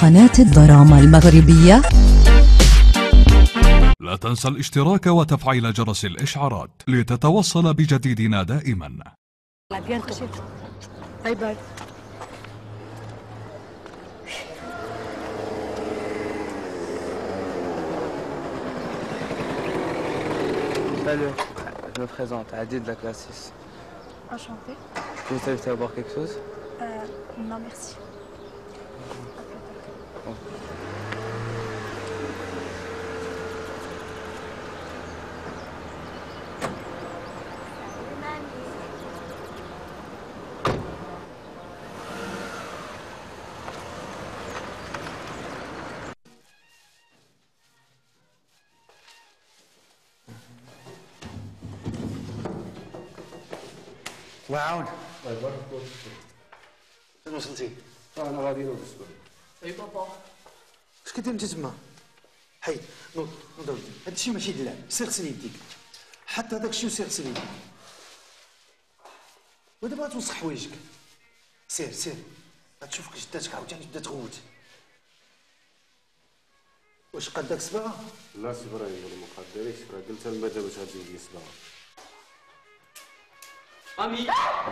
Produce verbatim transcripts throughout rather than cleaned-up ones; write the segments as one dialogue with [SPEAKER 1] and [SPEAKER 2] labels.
[SPEAKER 1] قناة الدراما المغربية.
[SPEAKER 2] لا تنسى الاشتراك وتفعيل جرس الإشعارات لتتوصل بجديدنا دائما.
[SPEAKER 3] باي باي.
[SPEAKER 4] Salut, je me présente, Adi de la classe six.
[SPEAKER 3] Enchantée.
[SPEAKER 4] Vous savez à boire quelque chose?
[SPEAKER 3] Euh, non merci.
[SPEAKER 4] Bon.
[SPEAKER 5] وعاون الله يبارك فيك. فين وصلتي؟
[SPEAKER 6] انا غادي نوض السبب.
[SPEAKER 5] اي بابا اش كدير انت تما؟ حيد نوض نوض ولدي، هادشي ماشي دلع، سير غسل يديك، حتى هذاك الشيء وسير غسل يديك. ودابا غتوسخ حوايجك. سير سير غتشوف جداتك عاوتاني تبدا تغوت. واش قداك صباغه؟
[SPEAKER 6] لا سي ابراهيم انا ما قادريش، راه قلت لها الماده باش غتجيب لي صباغه.
[SPEAKER 7] امي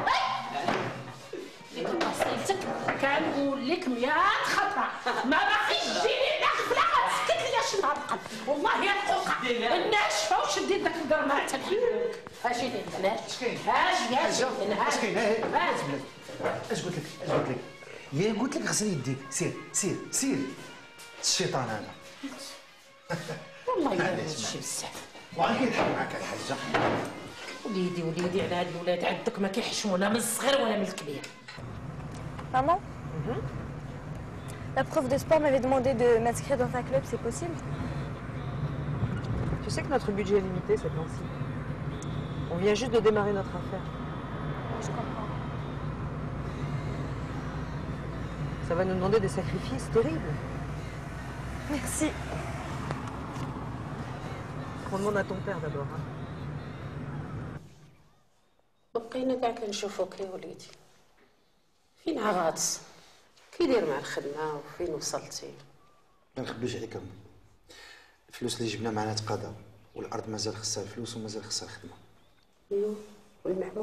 [SPEAKER 7] صيتك كنقول لك مئة خطره ما باغيش تجيني ناخذ سكت لي اش نهار والله يا القوقه الناشفه وشدي داك القرمه حتى نحلك اش داير البنات اش كاين اش كاين اش كاين
[SPEAKER 5] اش قلت لك اش قلت لك يا قلت لك غسل يديك. سير سير سير الشيطان انا
[SPEAKER 7] والله ما هادشي بزاف
[SPEAKER 5] وعا كيضحك معاك الحاجه.
[SPEAKER 7] وليدي وليدي على هاد الولاد عندك ما كيحشمونا من الصغير ولا من الكبير.
[SPEAKER 3] Maman, la prof de sport m'avait demandé de m'inscrire dans un club, c'est possible?
[SPEAKER 8] Tu sais que notre budget est limité cette temps-ci. On vient juste de démarrer notre affaire.
[SPEAKER 3] Je comprends.
[SPEAKER 8] Ça va nous demander des sacrifices terribles.
[SPEAKER 3] Merci.
[SPEAKER 8] On demande à ton père d'abord. Hein.
[SPEAKER 7] بقينا كاع كنشوفوك يا وليدي فين عغاطس كيدير مع الخدمه وفين وصلتي؟
[SPEAKER 5] ما نخبيش عليك امي، الفلوس اللي جبنا معنا تقاضاو والارض مازال خصها الفلوس ومازال خصها الخدمه.
[SPEAKER 7] ايوا والمعمول؟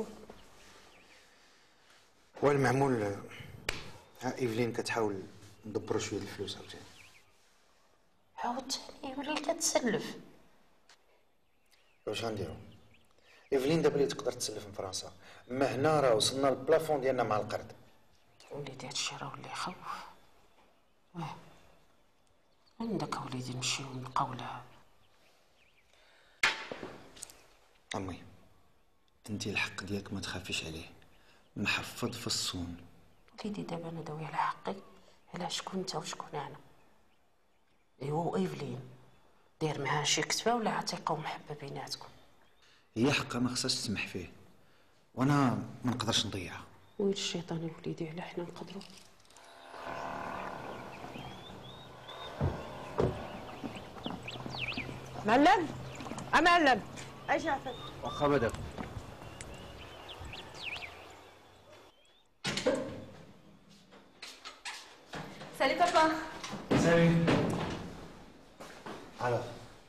[SPEAKER 5] والمعمول ها ايفلين كتحاول ندبروا شويه الفلوس عاوتاني.
[SPEAKER 7] عاوتاني وليت كتسلف.
[SPEAKER 5] واش غنديرو؟ ايفلين دابا اللي تقدر تسلف من فرنسا، اما هنا راه وصلنا للبلافون ديالنا مع القرض.
[SPEAKER 7] وليدي هادشي راه ولا يخوف. اه عندك وليدي نمشيو نلقاو لها.
[SPEAKER 5] امي انتي الحق ديالك ما تخافيش عليه، محفظ في الصون.
[SPEAKER 7] وليدي دابا انا داوي على حقي، على شكون انت وشكون انا؟ ايوا ايفلين داير معاها شي كتبه ولا عتيقه ومحبه بيناتكم؟
[SPEAKER 5] هي حقها ما خصهاش تسمح فيه، وانا ما نقدرش نضيعها.
[SPEAKER 7] ويل الشيطان يا وليدي على حنا نقدروا.
[SPEAKER 8] معلم اه معلم
[SPEAKER 3] ايش عفت؟
[SPEAKER 4] واخا بدك.
[SPEAKER 3] Salut papa.
[SPEAKER 5] Salut. Alors.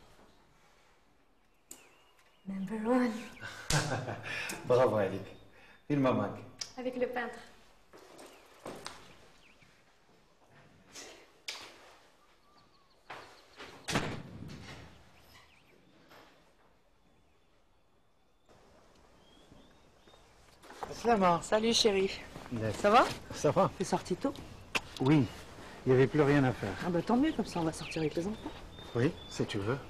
[SPEAKER 3] Number one.
[SPEAKER 5] برافو عليك. فين ماماك؟
[SPEAKER 3] Avec le peintre.
[SPEAKER 5] Salam.
[SPEAKER 8] Salut chérie. Ça va?
[SPEAKER 5] Ça va?
[SPEAKER 8] T'es sorti tôt?
[SPEAKER 5] Oui. Il n'y avait plus rien à faire.
[SPEAKER 8] Ah bah tant mieux, comme ça on va sortir avec les enfants.
[SPEAKER 5] Oui, si tu veux.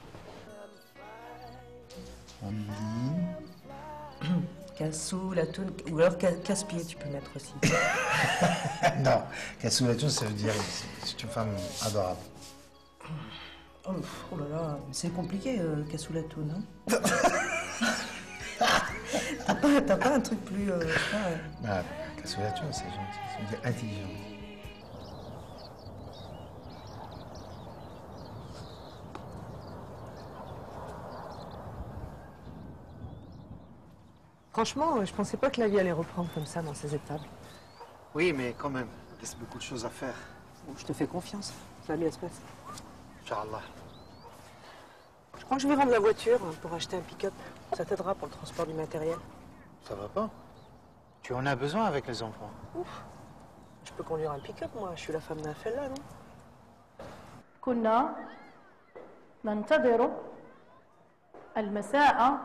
[SPEAKER 8] Cassou, la toune, ou alors casse-pied tu peux mettre aussi.
[SPEAKER 5] Non, Kassou Latoun, ça veut dire c'est une femme adorable.
[SPEAKER 8] Oh, oh là là, c'est compliqué, euh, Cassou la toune, hein. T'as pas, t'as pas un truc plus... Euh, je sais pas, euh...
[SPEAKER 5] Ah, Kassou Latoun, c'est gentil, ça veut dire intelligent.
[SPEAKER 8] Franchement, je pensais pas que la vie allait reprendre comme ça dans ces étapes.
[SPEAKER 5] Oui, mais quand même, il reste beaucoup de choses à faire.
[SPEAKER 8] Je te fais confiance, ça va bien se passer.
[SPEAKER 5] Inch'Allah.
[SPEAKER 8] Je crois que je vais vendre la voiture pour acheter un pick-up. Ça t'aidera pour le transport du matériel.
[SPEAKER 5] Ça va pas? Tu en as besoin avec les enfants.
[SPEAKER 8] Ouf. Je peux conduire un pick-up, moi. Je suis la femme d'un fella, non?
[SPEAKER 7] كنا ننتظر المساء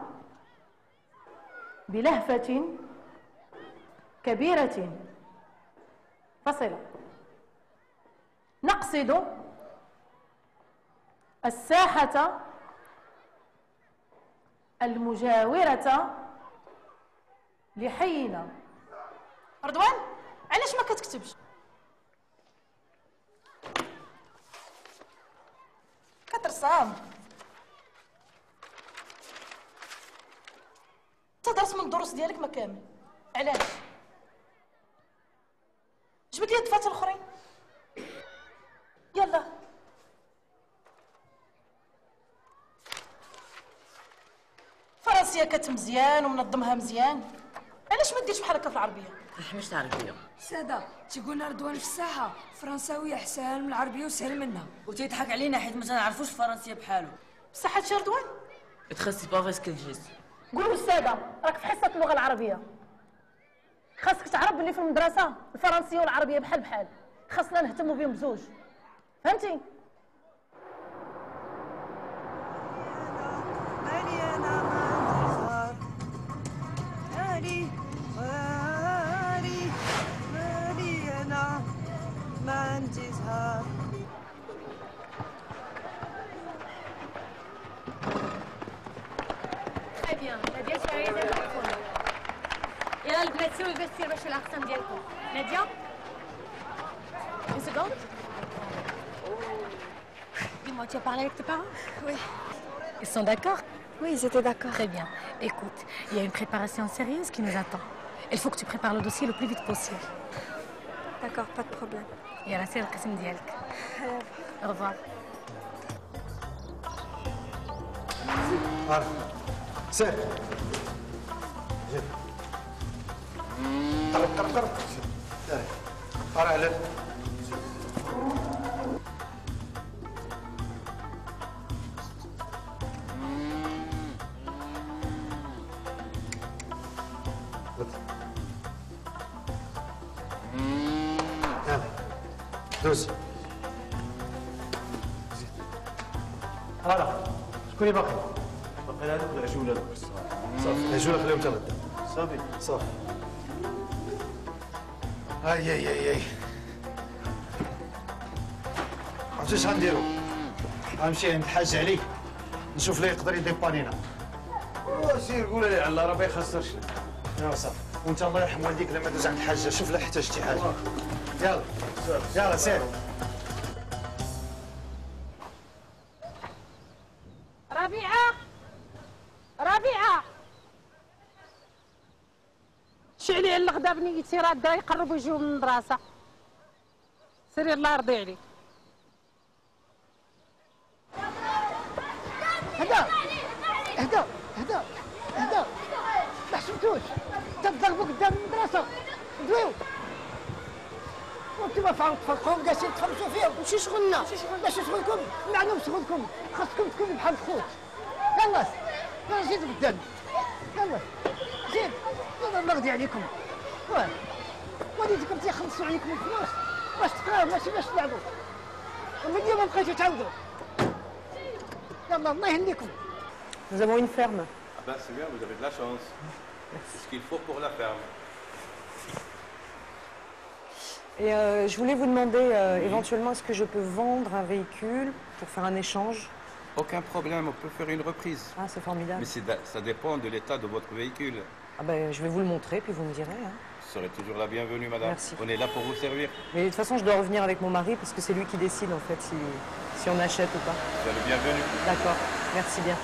[SPEAKER 7] بلهفة كبيرة فصل نقصد الساحة المجاورة لحينا. رضوان علاش ما كتكتبش؟ كترسم تدرس من الدروس ديالك ما كامل. علاش؟ جبد لي الدفاتر الاخرين. يلا فرنسيه كتمزيان ومنظمها مزيان، علاش ما ديرش بحال هكا في العربيه؟
[SPEAKER 8] حمشت عربية.
[SPEAKER 9] سادة تيقولنا رضوان في الساحة فرنساوية أحسن من العربية وسهل منها.
[SPEAKER 10] وتيضحك علينا حيت ما تنعرفوش الفرنسية بحالو.
[SPEAKER 7] بصح هادشي رضوان؟
[SPEAKER 10] تخصي با فاس كل جيست.
[SPEAKER 7] قولوا السادة راك في حصة اللغة العربية. خاصك تعرف بلي في المدرسة الفرنسية والعربية بحال بحال، خاصنا نهتموا بهم بزوج. فهمتي؟
[SPEAKER 3] Très bien. نادية شارية دابا. يلا البنات سيروا الفيستير باش الأقسام ديالكم. نادية. Une seconde. Dis-moi, tu as parlé avec tes parents?
[SPEAKER 9] Oui.
[SPEAKER 3] Ils sont d'accord?
[SPEAKER 9] Oui, ils étaient d'accord.
[SPEAKER 3] Très bien. Écoute, il y a une préparation sérieuse qui nous attend. Il faut que tu prépares le dossier le plus vite possible.
[SPEAKER 9] D'accord, pas de problème.
[SPEAKER 3] يلا سير القسم ديالك. Au revoir.
[SPEAKER 5] عارف سير زين قرب قرب قرب سير قرب على يلا دوز زين هلا شكون اللي باقي؟
[SPEAKER 6] باقي هذوك العجوله دوك
[SPEAKER 5] صافي العجوله خليهم حتى غدا
[SPEAKER 6] صافي
[SPEAKER 5] صافي اي اي اي اي عرفتي اش غنديرو؟ غنمشي عند الحاج علي نشوف ليه يقدر يديبانينا.
[SPEAKER 6] سير قول لي على راه ما يخسرش.
[SPEAKER 5] يلا صافي وانت الله يرحم والديك لما دوز عند الحاجه شوف لا احتاجتي حاجه. يلا يلا سير.
[SPEAKER 7] ربيعة ربيعة شعلي على الغدا بنيتي راه الدراري يقربوا يجيو من المدرسة. سيري الله يرضي عليك.
[SPEAKER 11] هدا هدا هدا هدا ما حسبتوش تضربوا قدام المدرسة دويو وانتم فاهم تفرقوهم جالسين تفرجوا فيهم وشي شغلنا ماشي شغلكم معلوم شغلكم خاصكم تكونوا بحال الخوت. يلا يلا زيد قدام يلا زيد يلا الله يرضي عليكم. واه والديكم تيخلصوا عليكم الفلوس باش تقراو ماشي باش تلعبوا ومن اليوم ما بقيتو تعاودوا. يلا الله يهنيكم.
[SPEAKER 8] Nous avons une ferme.
[SPEAKER 6] Ah ben c'est bien, vous avez de la chance. C'est ce qu'il faut pour la ferme.
[SPEAKER 8] Et euh, je voulais vous demander euh, éventuellement est-ce que je peux vendre un véhicule pour faire un échange?
[SPEAKER 12] Aucun problème, on peut faire une reprise.
[SPEAKER 8] Ah, c'est formidable.
[SPEAKER 12] Mais ça dépend de l'état de votre véhicule.
[SPEAKER 8] Ah ben, je vais vous le montrer, puis vous me direz. Hein.
[SPEAKER 12] Vous serez toujours la bienvenue, madame.
[SPEAKER 8] Merci.
[SPEAKER 12] On est là pour vous servir.
[SPEAKER 8] Mais de toute façon, je dois revenir avec mon mari, parce que c'est lui qui décide, en fait, si, si on achète ou pas.
[SPEAKER 12] Vous êtes le bienvenu.
[SPEAKER 8] D'accord, merci bien.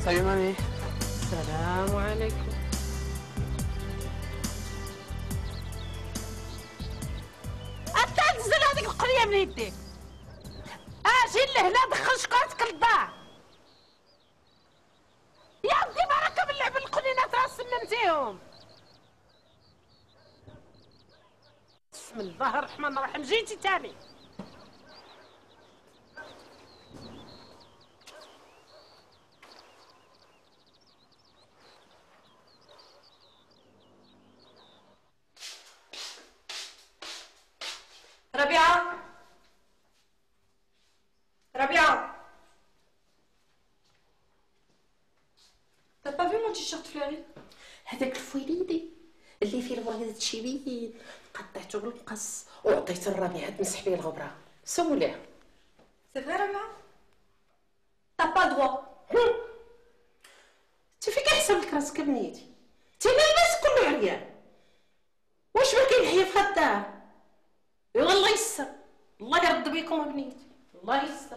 [SPEAKER 4] Salut mamie.
[SPEAKER 7] السلام عليكم. انت تنزل هذيك القريه من يديك. اجي لهنا دخل شكارتك للدار. يا ودي بركه باللعب القنينات راه سممتيهم. بسم الله الرحمن الرحيم. جيتي تاني.
[SPEAKER 8] ربيعة ربيعة T'as pas vu mon t-shirt fleuri؟
[SPEAKER 7] هذاك الفويليدي اللي فيه الوريد التشيبيين قطعته بالمقص وعطيت الربيعة تمسح فيه الغبرة. سوليه.
[SPEAKER 8] C'est vrai Rabia؟ T'as pas le droit.
[SPEAKER 7] انت فيك احسن لك راسك بنيتي. انت لاباس كله عريان. واش ما كاين حياه في الدار؟ ايوا الله يسر. الله يرد بيكم بنيتي. الله يسر.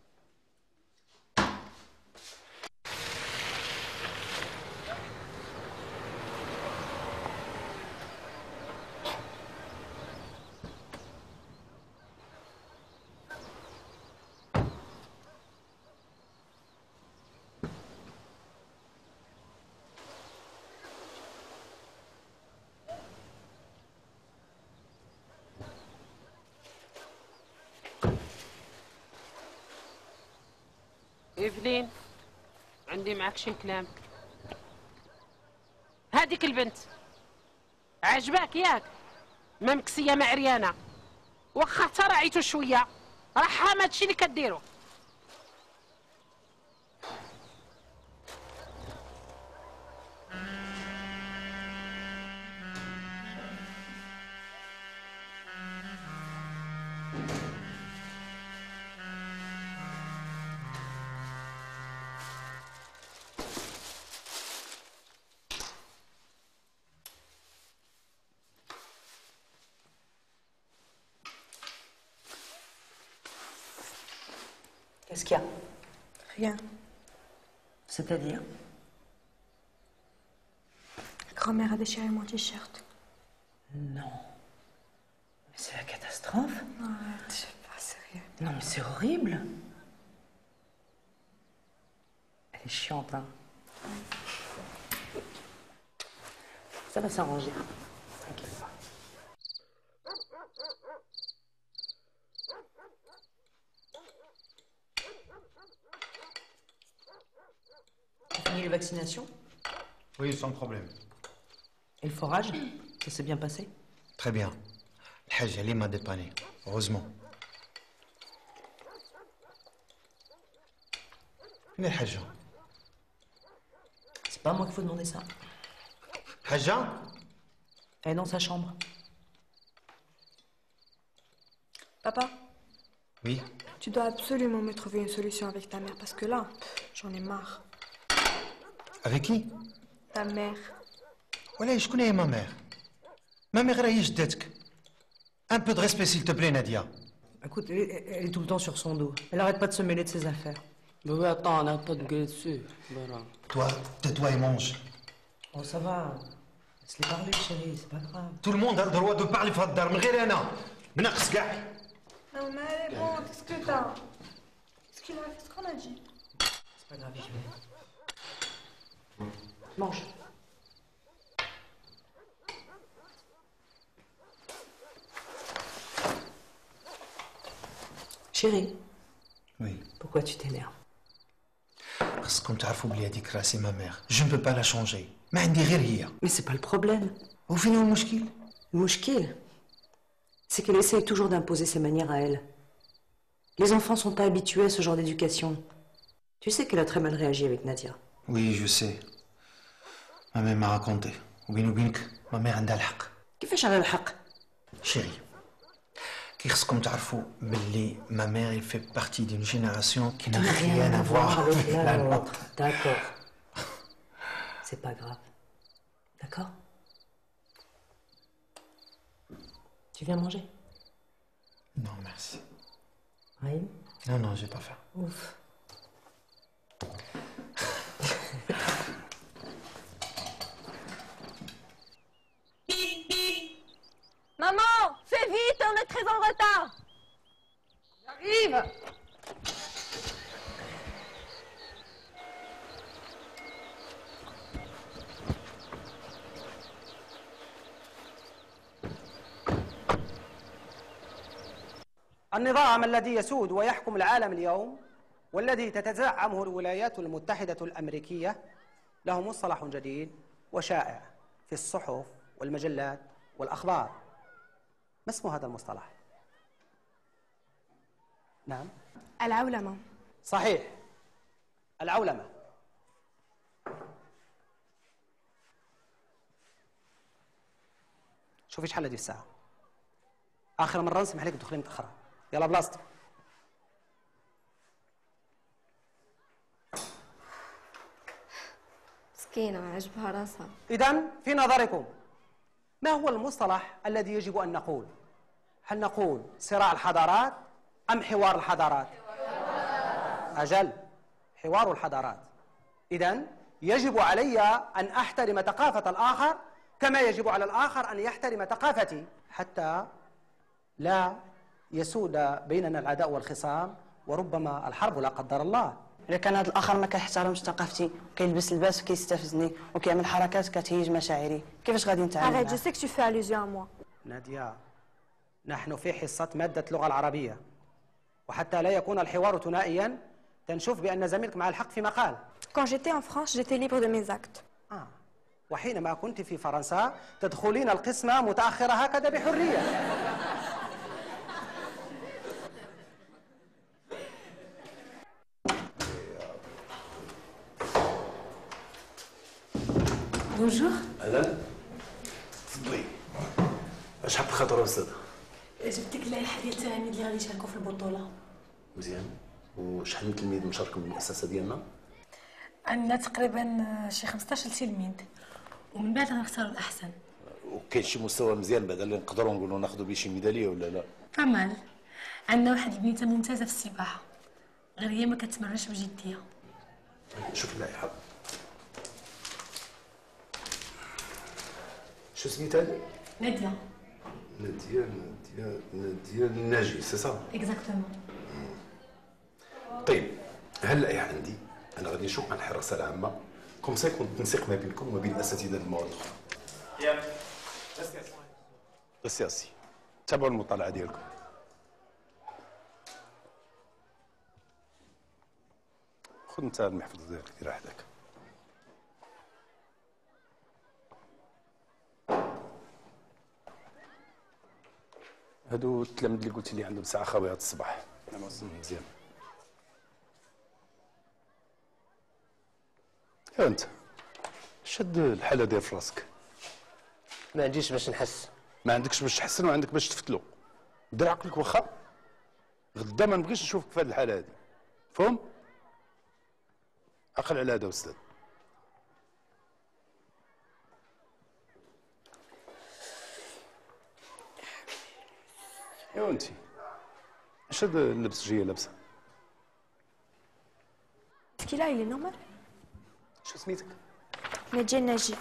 [SPEAKER 7] إيفلين عندي معاك شي كلام. هاديك البنت عجباك ياك؟ ما مكسية ما عريانة واخا تراعيتو شوية راه حرام هادشي اللي كديرو.
[SPEAKER 10] Qu'est-ce qu'il y a?
[SPEAKER 8] Rien.
[SPEAKER 10] C'est-à-dire?
[SPEAKER 8] La grand-mère a déchiré mon t-shirt.
[SPEAKER 10] Non. Mais c'est la catastrophe.
[SPEAKER 8] Arrête, c'est pas sérieux.
[SPEAKER 10] Non mais c'est horrible. Elle est chiante, hein. Ça va s'arranger. T'inquiète pas. T'as fini les vaccinations?
[SPEAKER 5] Oui, sans problème.
[SPEAKER 10] Et le forage? Ça s'est bien passé?
[SPEAKER 5] Très bien. Le Hajj Ali m'a dépanné, heureusement. Où est le Hajja?
[SPEAKER 10] C'est pas à moi qu'il faut demander ça.
[SPEAKER 5] Hajja?
[SPEAKER 10] Elle est dans sa chambre.
[SPEAKER 8] Papa?
[SPEAKER 5] Oui.
[SPEAKER 8] Tu dois absolument me trouver une solution avec ta mère parce que là, j'en ai marre.
[SPEAKER 5] Avec qui?
[SPEAKER 8] Ta mère.
[SPEAKER 5] Voilà, je connais ma mère. Ma mère est جدتك. Un peu de respect, s'il te plaît, Nadia.
[SPEAKER 10] Écoute, elle, elle est tout le temps sur son dos. Elle arrête pas de se mêler de ses affaires.
[SPEAKER 4] Mais oui, attends, on n'arrête pas de gueuler dessus. Voilà.
[SPEAKER 5] Toi, tais-toi et mange.
[SPEAKER 10] Bon, ça va. Laisse-les parler, chérie, c'est pas grave.
[SPEAKER 5] Tout le monde a le droit de parler في الدار من غير أنا. بنقص كاع.
[SPEAKER 8] Non mais elle est bon, qu'est-ce que t'as? Qu'est-ce qu'il a fait ce qu'on a dit?
[SPEAKER 10] C'est pas grave, je vais. Mange. Chérie.
[SPEAKER 5] Oui.
[SPEAKER 10] Pourquoi tu t'énerves?
[SPEAKER 5] خاصكم تعرفوا بلي هذيك راه سي ما مير. Je ne peux pas la changer. ما عندي غير هي.
[SPEAKER 10] Mais c'est pas le problème.
[SPEAKER 5] وفين هو المشكل؟
[SPEAKER 10] المشكل, c'est qu'elle essaye toujours d'imposer ses manières à elle. Les enfants sont pas habitués à ce genre d'éducation. Tu sais qu'elle a très mal réagi avec Nadia.
[SPEAKER 5] Oui, je sais. Ma mère m'a raconté. وبيني وبينك ما مير عندها الحق.
[SPEAKER 10] كيفاش على الحق؟
[SPEAKER 5] Chérie, كي خصكم تعرفوا باللي ma mère elle fait partie d'une génération qui n'a rien à voir avec la nôtre.
[SPEAKER 10] D'accord. C'est pas grave. D'accord? Tu viens manger?
[SPEAKER 5] Non, merci.
[SPEAKER 10] Oui?
[SPEAKER 5] Non, non, j'ai pas faim.
[SPEAKER 10] Ouf.
[SPEAKER 3] très en retard.
[SPEAKER 7] J'arrive.
[SPEAKER 13] النظام الذي يسود ويحكم العالم اليوم والذي تتزعمه الولايات المتحدة الأمريكية له مصطلح جديد وشائع في الصحف والمجلات والأخبار. ما اسم هذا المصطلح؟ نعم،
[SPEAKER 14] العولمة.
[SPEAKER 13] صحيح، العولمة. شوفي شحال هذه الساعة؟ آخر مرة نسمح لك تدخلي متأخرة. يلا بلاصتك.
[SPEAKER 14] مسكينة عجبها راسها.
[SPEAKER 13] إذن في نظركم ما هو المصطلح الذي يجب أن نقول؟ هل نقول صراع الحضارات أم حوار الحضارات؟ أجل، حوار الحضارات. إذن يجب علي أن أحترم ثقافة الآخر كما يجب على الآخر أن يحترم ثقافتي حتى لا يسود بيننا العداء والخصام وربما الحرب لا قدر الله.
[SPEAKER 15] إذا كان هذا الآخر ما كيحترمش ثقافتي وكيلبس لباس وكيستفزني وكيعمل حركات كتهيج مشاعري، كيفاش غادي نتعامل معاه؟
[SPEAKER 14] Arrête, je sais que tu fais allusion à moi.
[SPEAKER 13] نادية، نحن في حصة مادة اللغة العربية، وحتى لا يكون الحوار ثنائيا تنشوف بأن زميلك مع الحق في مقال.
[SPEAKER 14] Quand j'étais en France, j'étais libre de mes actes.
[SPEAKER 13] آه. وحينما كنت في فرنسا تدخلين القسم متأخرة هكذا بحرية.
[SPEAKER 16] بونجور.
[SPEAKER 17] اهلا، تفضلي. اش حط الخطر استاذه؟
[SPEAKER 16] جبت لك اللائحه ديال التلاميذ اللي غادي يشاركوا في البطوله.
[SPEAKER 17] مزيان. وشحال من تلميذ مشاركين بالمؤسسه ديالنا؟
[SPEAKER 16] عندنا تقريبا شي خمسطاش تلميذ ومن بعد غنختاروا الاحسن.
[SPEAKER 17] وكاين شي مستوى مزيان بعدا اللي نقدروا نقولوا ناخذوا به شي ميداليه ولا لا؟
[SPEAKER 16] طبعا عندنا واحد البنيته ممتازه في السباحه، غير هي ما كتمرنش بجديه.
[SPEAKER 17] شوف اللائحه. شو سميتها هذه؟
[SPEAKER 16] ناديه.
[SPEAKER 17] ناديه ناديه ناديه الناجي، سي صا؟
[SPEAKER 16] اكزاكتومون.
[SPEAKER 17] طيب، هل اللائحه عندي؟ انا غادي نشوف مع الحراسه العامه كوم سا يكون التنسيق ما بينكم وما بين اساتذه المواد الاخرى. ياك. السياسي. تابعوا المطالعه ديالكم. خذ انت المحفظه ديالك دير وحدك. هادو التلاميذ اللي قلت لي عندهم ساعه خاويه هاد الصباح. مزيان. يا انت شد الحاله ديال في راسك.
[SPEAKER 4] ما عنديش باش نحس.
[SPEAKER 17] ما عندكش باش تحسن وعندك باش تفتلو. دير عقلك واخا غدا ما نبغيش نشوفك في هاد الحاله هادي. فهم؟ عقل على هذا استاذ. ايوا انت اش هاد اللبس جايه لابسه؟
[SPEAKER 14] Qu'il a, il est normal.
[SPEAKER 17] شو سميتك؟
[SPEAKER 14] نادية الناجي.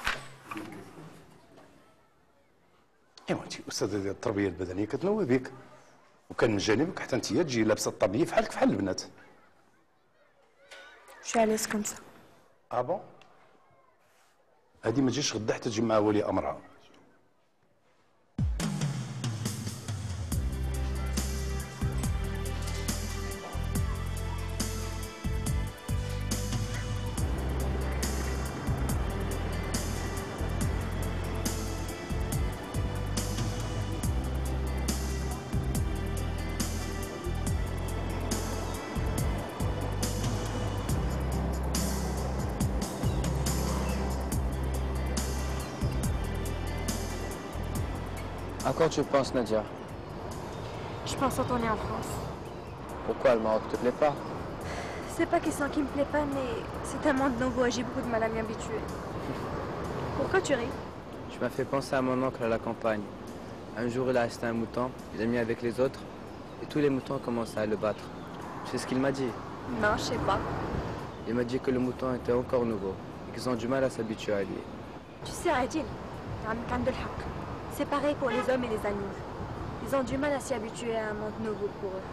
[SPEAKER 17] ايوا انت استاذه ديال التربيه البدنيه كتنوي بك وكان من جانبك حتى انت تجي لابسه الطبيه فحالك فحال البنات.
[SPEAKER 14] Je suis à l'aise comme ça.
[SPEAKER 17] اه بون؟ هادي ما تجيش غدا حتى تجي مع ولي امرها.
[SPEAKER 4] À quoi tu penses, Nadia?
[SPEAKER 14] Je pense retourner en France.
[SPEAKER 4] Pourquoi le Maroc te plaît pas?
[SPEAKER 14] C'est pas question qu'il me plaît pas, mais c'est un monde nouveau et j'ai beaucoup de mal à m'y habituer. Pourquoi tu ris?
[SPEAKER 4] Tu m'as fait penser à mon oncle à la campagne. Un jour, il a acheté un mouton, il l'a mis avec les autres, et tous les moutons ont commencé à le battre. Tu sais ce qu'il m'a dit?
[SPEAKER 14] Non, je sais pas.
[SPEAKER 4] Il m'a dit que le mouton était encore nouveau, et qu'ils ont du mal à s'habituer à lui.
[SPEAKER 14] Tu sais, Adil, c'est pareil pour les hommes et les animaux. Les Ils ont du mal à s'y habituer à un monde nouveau pour eux.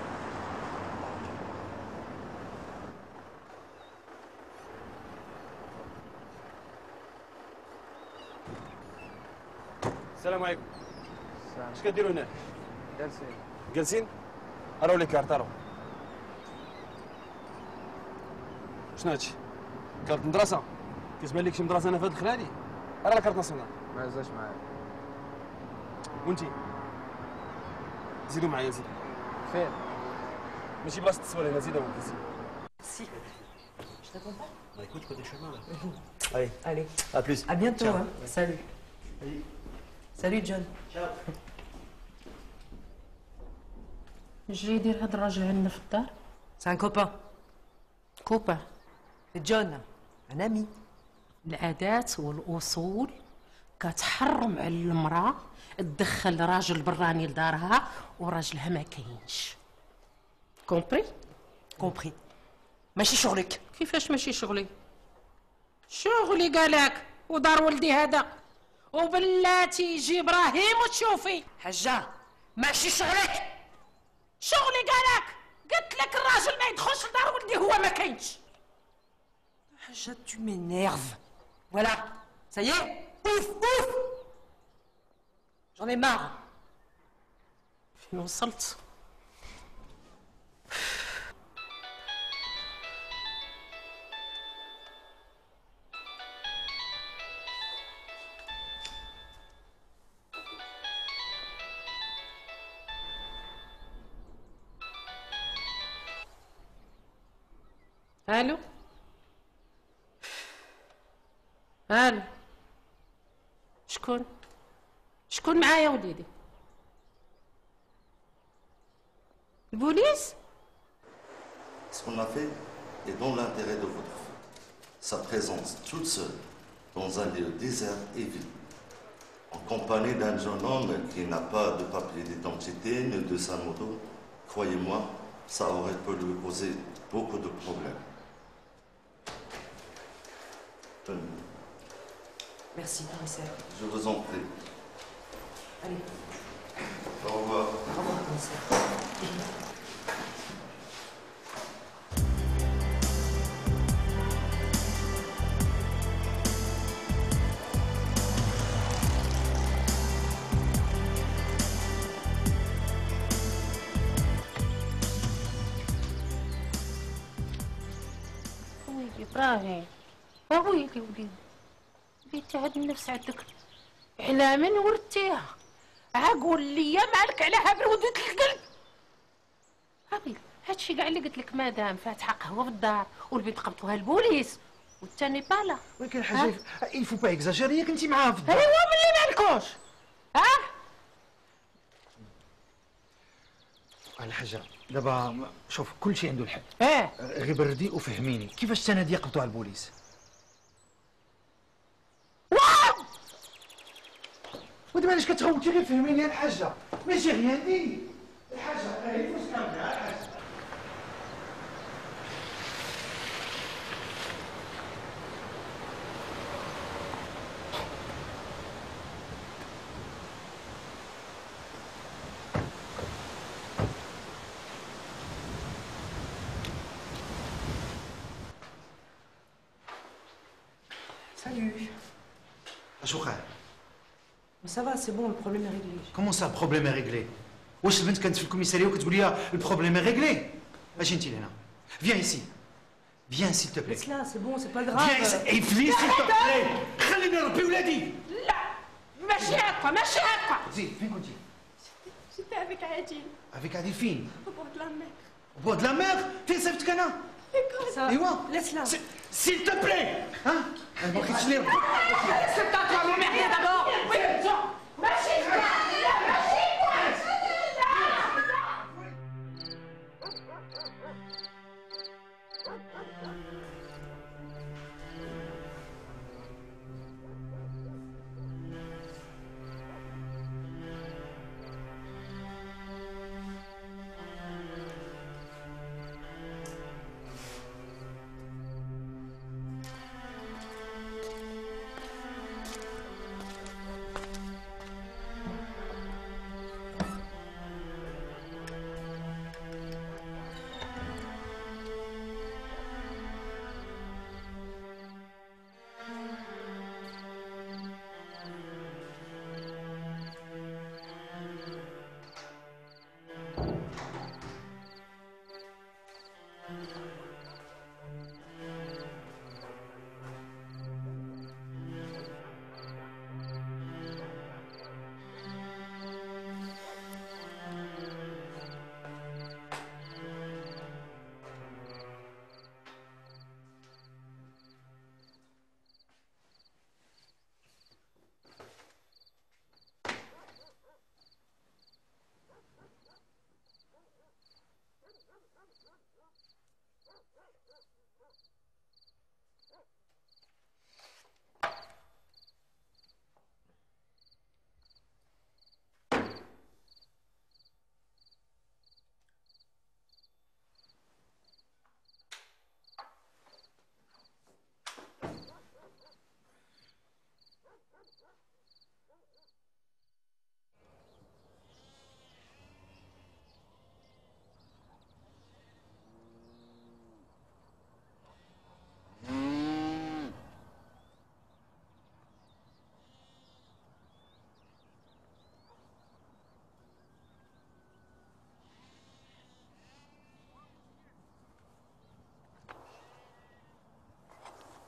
[SPEAKER 6] السلام عليكم. اش كديروا هنا؟
[SPEAKER 4] جالسين.
[SPEAKER 6] جالسين؟ راهو لي كارت راهو. شنو هادشي؟ كارت مدرسة؟ كتبان لك شي مدرسة أنا في هاد الخلالي؟ راه لا كارت ناسيونال.
[SPEAKER 4] ما هزاش معايا.
[SPEAKER 6] وانتي؟ زيدوا معايا زيدوا.
[SPEAKER 4] فين؟
[SPEAKER 6] ماشي بلاصة التصوير هنا، زيدوا معايا زيدوا.
[SPEAKER 10] Si. Je t'accompagne?
[SPEAKER 18] Bah écoute, côté chemin là.
[SPEAKER 10] Allez. Allez.
[SPEAKER 18] À plus.
[SPEAKER 10] À bientôt.
[SPEAKER 18] Ciao.
[SPEAKER 10] Hein. Salut.
[SPEAKER 18] Salut.
[SPEAKER 10] Salut John.
[SPEAKER 18] Ciao.
[SPEAKER 7] جاي يدير هاد الراجل عندنا في الدار؟
[SPEAKER 10] C'est un copain.
[SPEAKER 7] كوبا.
[SPEAKER 10] C'est John. Un ami.
[SPEAKER 7] العادات والأصول كتحرم على المرأة تدخل راجل براني لدارها وراجلها ما كاينش. كومبري؟
[SPEAKER 10] كومبري. ماشي شغلك.
[SPEAKER 7] كيفاش ماشي شغلي؟ شغلي قالك ودار ولدي هذا وبلاتي يجي ابراهيم وتشوفي.
[SPEAKER 10] حجة ماشي شغلك.
[SPEAKER 7] شغلي قالك، قلت لك الراجل ما يدخلش لدار ولدي هو ما كاينش.
[SPEAKER 10] حجة tu m'énerves. Voilà. Ça y est. Ouf ouf. J'en ai marre.
[SPEAKER 7] فين وصلت؟ الو الو شكون شكون معايا وليدي؟ البوليس؟
[SPEAKER 19] Ce qu'on a fait est dans l'intérêt de votre fille. Sa présence toute seule dans un lieu désert et vide, en compagnie d'un jeune homme qui n'a pas de papier d'identité ni de sa moto, croyez-moi, ça aurait pu lui causer beaucoup de problèmes. Tenez.
[SPEAKER 10] Merci, commissaire.
[SPEAKER 19] Je vous en prie.
[SPEAKER 10] Allez.
[SPEAKER 19] Au revoir.
[SPEAKER 10] Au revoir, commissaire.
[SPEAKER 7] ويلي ابراهيم ويلي وليدي بيتي هاد النفس عندك على من ورتيها؟ عقول ليا مالك على هبل وديت القلب. هابيل هادشي كاع اللي قلت لك مادام فاتحه قهوه في الدار والبنت قبضوها البوليس والثاني بالا.
[SPEAKER 5] ولكن حاجه il faut pas exagérer. ياك انت معاها في الدار.
[SPEAKER 7] ايوا ملي مالكوش ها؟
[SPEAKER 5] الحاجه دابا شوف كل شيء عنده الحد.
[SPEAKER 7] اه
[SPEAKER 5] غير بردي وفهميني كيفاش السنه دي قبضوها البوليس. ودابا علاش كتغوتي؟ غير فهميني الحاجه ماشي غيان دي الحاجه غير فاش كنبدا الحاجه.
[SPEAKER 10] Salut.
[SPEAKER 5] اش وقع؟
[SPEAKER 10] Mais ça va, c'est bon, le problème est réglé.
[SPEAKER 5] كومون سا البروبليم ريغلي؟ واش البنت كانت في الكوميساريه وكتقول لي البروبليم ريغلي؟ اجي انت لهنا. فيان ايسي. فيان سيل تو بلاي.
[SPEAKER 10] Laisse-la, c'est bon, c'est pas grave.
[SPEAKER 5] فيان ايسي فليس سيل تو بلاي. خليني نربي ولادي.
[SPEAKER 7] لا ماشي هكا ماشي هكا.
[SPEAKER 5] زيد فين كنتي؟
[SPEAKER 14] J'étais avec Adil,
[SPEAKER 5] افيك عادل فين؟
[SPEAKER 14] au bord de la mer.
[SPEAKER 5] au bord de la mer. فين صيفطك انا؟
[SPEAKER 14] Écoute,
[SPEAKER 5] ايوا
[SPEAKER 10] laisse-la.
[SPEAKER 5] S'il te plaît. ها؟ انا بغيت نشري.
[SPEAKER 7] C'est à toi m'emmerder d'abord. Oui, ماشي هكا. لا ماشي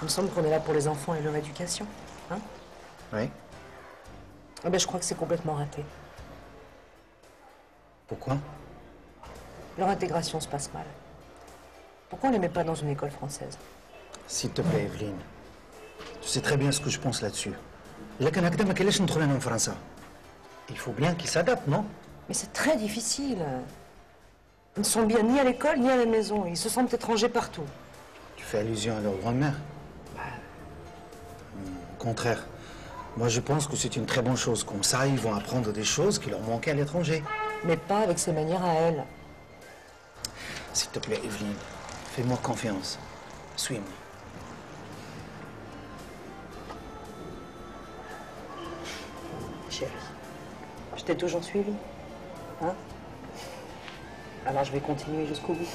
[SPEAKER 10] Il me semble qu'on est là pour les enfants et leur éducation. Hein?
[SPEAKER 5] Oui.
[SPEAKER 10] Eh ben, je crois que c'est complètement raté.
[SPEAKER 5] Pourquoi?
[SPEAKER 10] Leur intégration se passe mal. Pourquoi on ne les met pas dans une école française?
[SPEAKER 5] S'il te plaît, Evelyne. Tu sais très bien ce que je pense là-dessus. Il faut bien qu'ils s'adaptent, non?
[SPEAKER 10] Mais c'est très difficile. Ils ne sont bien ni à l'école ni à la maison. Ils se sentent étrangers partout.
[SPEAKER 5] Tu fais allusion à leur grand-mère? Au contraire. Moi, je pense que c'est une très bonne chose. Comme ça, ils vont apprendre des choses qui leur manquaient à l'étranger.
[SPEAKER 10] Mais pas avec ses manières à elle.
[SPEAKER 5] S'il te plaît, Evelyne, fais-moi confiance. Suis-moi.
[SPEAKER 10] Chérie, je t'ai toujours suivi. Hein? Alors je vais continuer jusqu'au bout.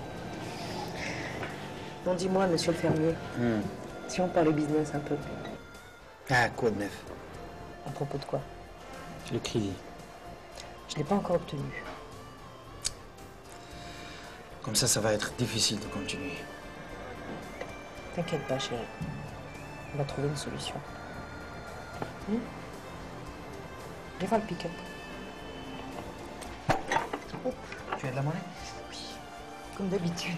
[SPEAKER 10] Bon, dis-moi, monsieur le fermier,
[SPEAKER 5] Hmm.
[SPEAKER 10] si on parlait business un peu.
[SPEAKER 5] Ah, quoi de neuf?
[SPEAKER 10] À propos de quoi?
[SPEAKER 5] Le crédit.
[SPEAKER 10] Je ne l'ai pas encore obtenu.
[SPEAKER 5] Comme ça, ça va être difficile de continuer.
[SPEAKER 10] T'inquiète pas, chérie. On va trouver une solution. Hmm? Viens voir le pick-up.
[SPEAKER 5] Tu as de la monnaie?
[SPEAKER 10] Oui, comme d'habitude.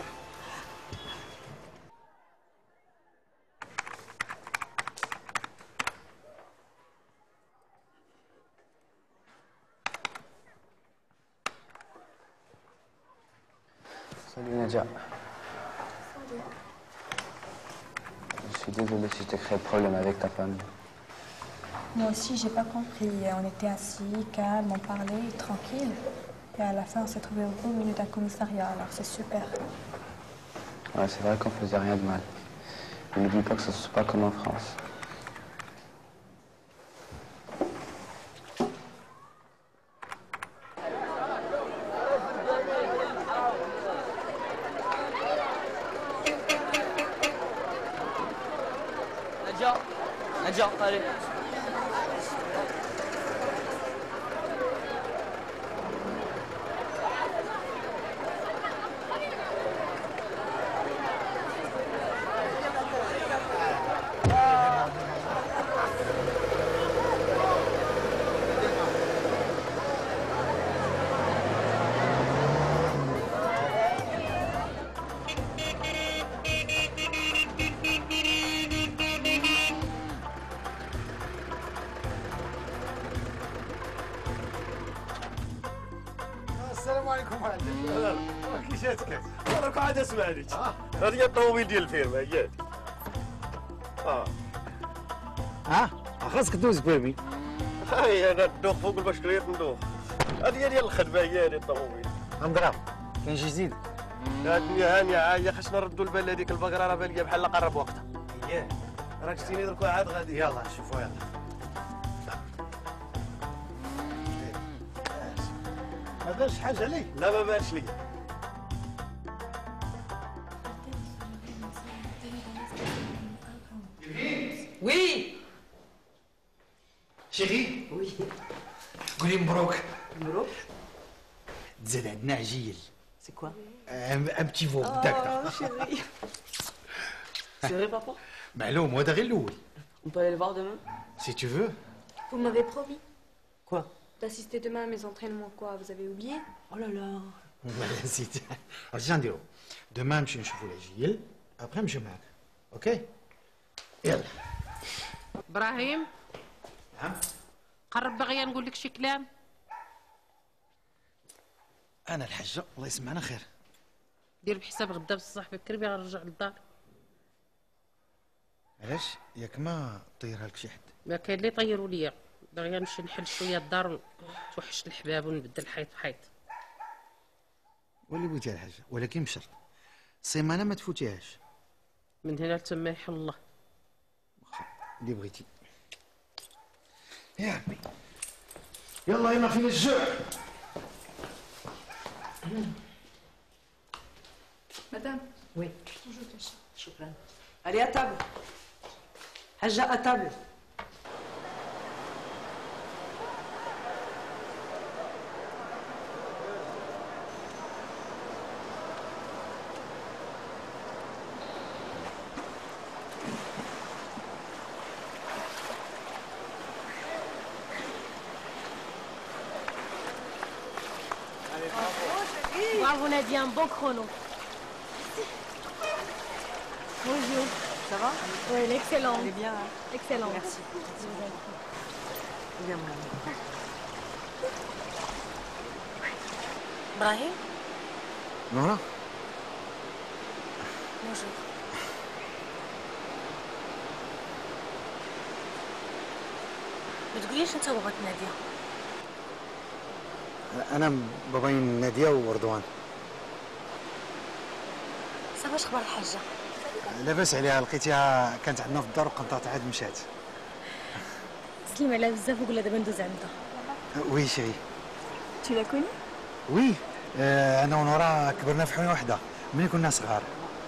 [SPEAKER 4] Salut Nadia. Je suis désolé si je t'ai créé de problème avec ta famille.
[SPEAKER 14] Moi aussi, j'ai pas compris. On était assis, calme, on parlait, tranquille. Et à la fin, on s'est trouvé au beau milieu d'un commissariat, alors c'est super.
[SPEAKER 4] Ouais, c'est vrai qu'on faisait rien de mal. Mais n'oublie pas que ce ne soit pas comme en France.
[SPEAKER 20] Nadia, Nadia, allez.
[SPEAKER 6] السلام عليكم ولد كي جاتك والله قاعد اسمع لك هذه هي الطوموبيل ديال الفيرما هي اه
[SPEAKER 5] ها خاصك دوز بيبي.
[SPEAKER 6] هاي انا ندوخ فوق البشكليت ندوخ هذه هي ديال الخدمه هي هذه الطوموبيل
[SPEAKER 5] نضرب كاين شي جديد؟
[SPEAKER 6] يا الدنيا هانيه عاية خصنا نردوا البال هذيك البقره راه باليه بحال قرب وقتها اييه راك جيتيني درك عاد غادي
[SPEAKER 5] يلا نشوفوا يلا.
[SPEAKER 6] ما بانش حاجه لي لا ما بانش لي
[SPEAKER 10] Oui.
[SPEAKER 5] شيري.
[SPEAKER 10] Oui.
[SPEAKER 5] قولي مبروك.
[SPEAKER 10] مبروك.
[SPEAKER 5] تزاد عندنا عجيل.
[SPEAKER 10] C'est quoi?
[SPEAKER 5] ان بتي فو بداك.
[SPEAKER 15] Oh, chérie. C'est vrai, papa?
[SPEAKER 5] معلوم هذا غير الاول.
[SPEAKER 15] On peut aller le voir demain?
[SPEAKER 5] Si tu veux.
[SPEAKER 14] Vous m'avez promis.
[SPEAKER 10] Quoi?
[SPEAKER 14] D'assister demain à mes entraînements, quoi? Vous avez oublié?
[SPEAKER 10] Oh là là.
[SPEAKER 5] ولا نسيت. اش نديرو؟ دما نمشي نشوفوا العجيل، ابخي نمشيو معاك. اوكي؟ يلا.
[SPEAKER 7] ابراهيم
[SPEAKER 5] نعم.
[SPEAKER 7] قرب باغي نقول لك شي كلام.
[SPEAKER 5] انا الحاجه الله يسمعنا خير.
[SPEAKER 7] دير بحساب غدا بصح بكري باغي نرجع للدار.
[SPEAKER 5] علاش؟ ياك ما طيرها لك شي حد.
[SPEAKER 7] ما كاين اللي طيروا ليا، باغي نمشي نحل شويه الدار توحشت الحباب ونبدل حيط بحيط.
[SPEAKER 5] واللي بغيتي الحاجه، ولكن بشرط السيمانه ما تفوتيهاش.
[SPEAKER 7] من هنا لتما يحل الله.
[SPEAKER 5] اللي بغيتي. يا عمي يلا يلا فين الجوع.
[SPEAKER 14] Madame.
[SPEAKER 10] Oui.
[SPEAKER 14] Bonjour, Tacha.
[SPEAKER 10] Choukran. Allez, à table. Haja, à table.
[SPEAKER 3] Bravo Nadia, un bon chrono. Bonjour.
[SPEAKER 8] Ça va?
[SPEAKER 3] Oui, excellent.
[SPEAKER 8] Elle est bien.
[SPEAKER 3] Excellent.
[SPEAKER 8] Merci. Viens, mon ami.
[SPEAKER 10] Brahim?
[SPEAKER 5] نورا
[SPEAKER 10] Bonjour. ما تقوليش انت وباباك نادية؟
[SPEAKER 5] انا باباين ناديه ورضوان.
[SPEAKER 10] صافا واش اخبار الحاجة؟
[SPEAKER 5] لاباس عليها، لقيتيها كانت عندنا في الدار وقنطات عاد مشات.
[SPEAKER 3] سلم عليها بزاف وقول لها دابا ندوز عندها.
[SPEAKER 5] وي شيري.
[SPEAKER 14] Tu la connais?
[SPEAKER 5] وي آه انا ونورا كبرنا في حومه واحده ملي كنا صغار.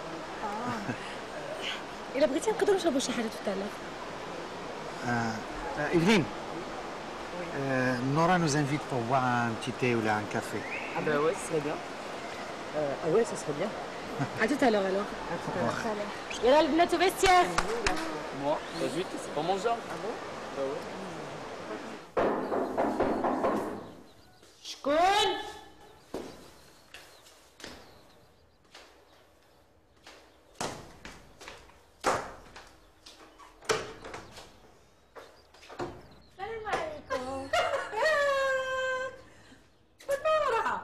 [SPEAKER 3] الا بغيتي نقدروا نشربوا شي حاجه توتالور.
[SPEAKER 5] آه إلفين euh, Nora nous invite pour boire un petit thé ou là, un café.
[SPEAKER 8] Ah bah ouais, ce serait bien. Euh, ah ouais, ça serait bien.
[SPEAKER 3] À tout à l'heure alors.
[SPEAKER 8] À tout à l'heure.
[SPEAKER 3] يلا البنات وفيستير.
[SPEAKER 20] Moi, pas vite, c'est pas mon genre.
[SPEAKER 8] Ah bon?
[SPEAKER 20] Bah ouais.
[SPEAKER 7] شكون؟
[SPEAKER 3] السلام عليكم.
[SPEAKER 7] منورة.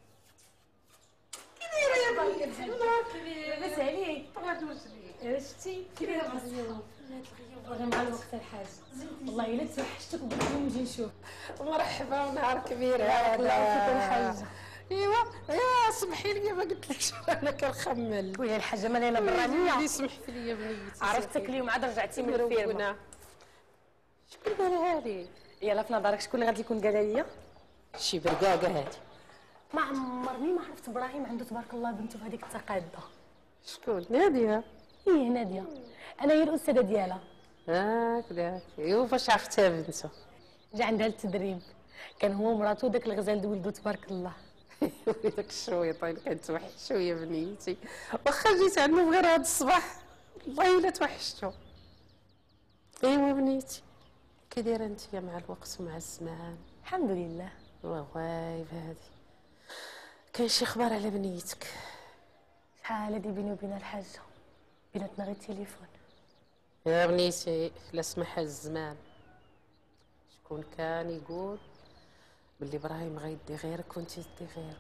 [SPEAKER 7] كي دايرة يا بنتي؟
[SPEAKER 3] نهار كبير. لاباس عليك؟
[SPEAKER 7] بغات نوصلك.
[SPEAKER 3] شتي كي دايره مزيانه؟ باغي مع الوقت الحاج. والله الا توحشتك وبغيت نجي نشوف.
[SPEAKER 7] مرحبا ونهار كبير
[SPEAKER 3] بارك الله فيك
[SPEAKER 7] هذا.
[SPEAKER 3] الحاجه.
[SPEAKER 7] ايوا يا سمحي لي ما قلتلكش انا كنخمل.
[SPEAKER 3] ويا الحاجه مالينا برانيه.
[SPEAKER 7] اللي سمحي لي يا بنيتي.
[SPEAKER 3] عرفتك اليوم عاد رجعتي من الفيرما.
[SPEAKER 7] شكون قالها لي؟
[SPEAKER 3] يلا في نظرك شكون اللي غادي يكون قالها لي؟
[SPEAKER 7] شي برقاقه هادي.
[SPEAKER 3] ما عمرني ما عرفت ابراهيم عنده تبارك الله بنته في هذيك التقاده.
[SPEAKER 7] شكون؟ ناديه.
[SPEAKER 3] ايه ناديه. انا هي الاستاذه ديالها.
[SPEAKER 7] هكذاك. ايوا فاش عرفتها بنته؟
[SPEAKER 3] جا عندها التدريب. كان هو ومراته داك الغزال د ولدو تبارك الله.
[SPEAKER 7] داك الشويطين كنتوحشو يا بنيتي، واخا جيت عندهم غير هاد الصباح والله الا توحشتو. ايوا بنيتي، كي دايره انت مع الوقت ومع الزمان؟
[SPEAKER 3] الحمد لله.
[SPEAKER 7] وغايب هادي. كاين شي اخبار على بنيتك؟
[SPEAKER 3] شحال هادي بيني وبين الحاجه، بيناتنا غير التليفون.
[SPEAKER 7] يا بنيتي لا سمح الزمان، شكون كان يقول بلي ابراهيم غيدي غيرك وانت تدي غيره؟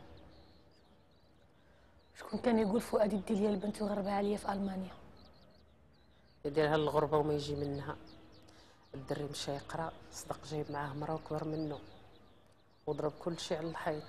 [SPEAKER 3] شكون كان يقول فؤاد يدي ليا البنت ويغربها عليا في المانيا؟
[SPEAKER 7] يديرها للغربه وما يجي منها. الدري مشى يقرا، صدق جايب معاه مرا وكبر منه وضرب كل شيء على الحيط.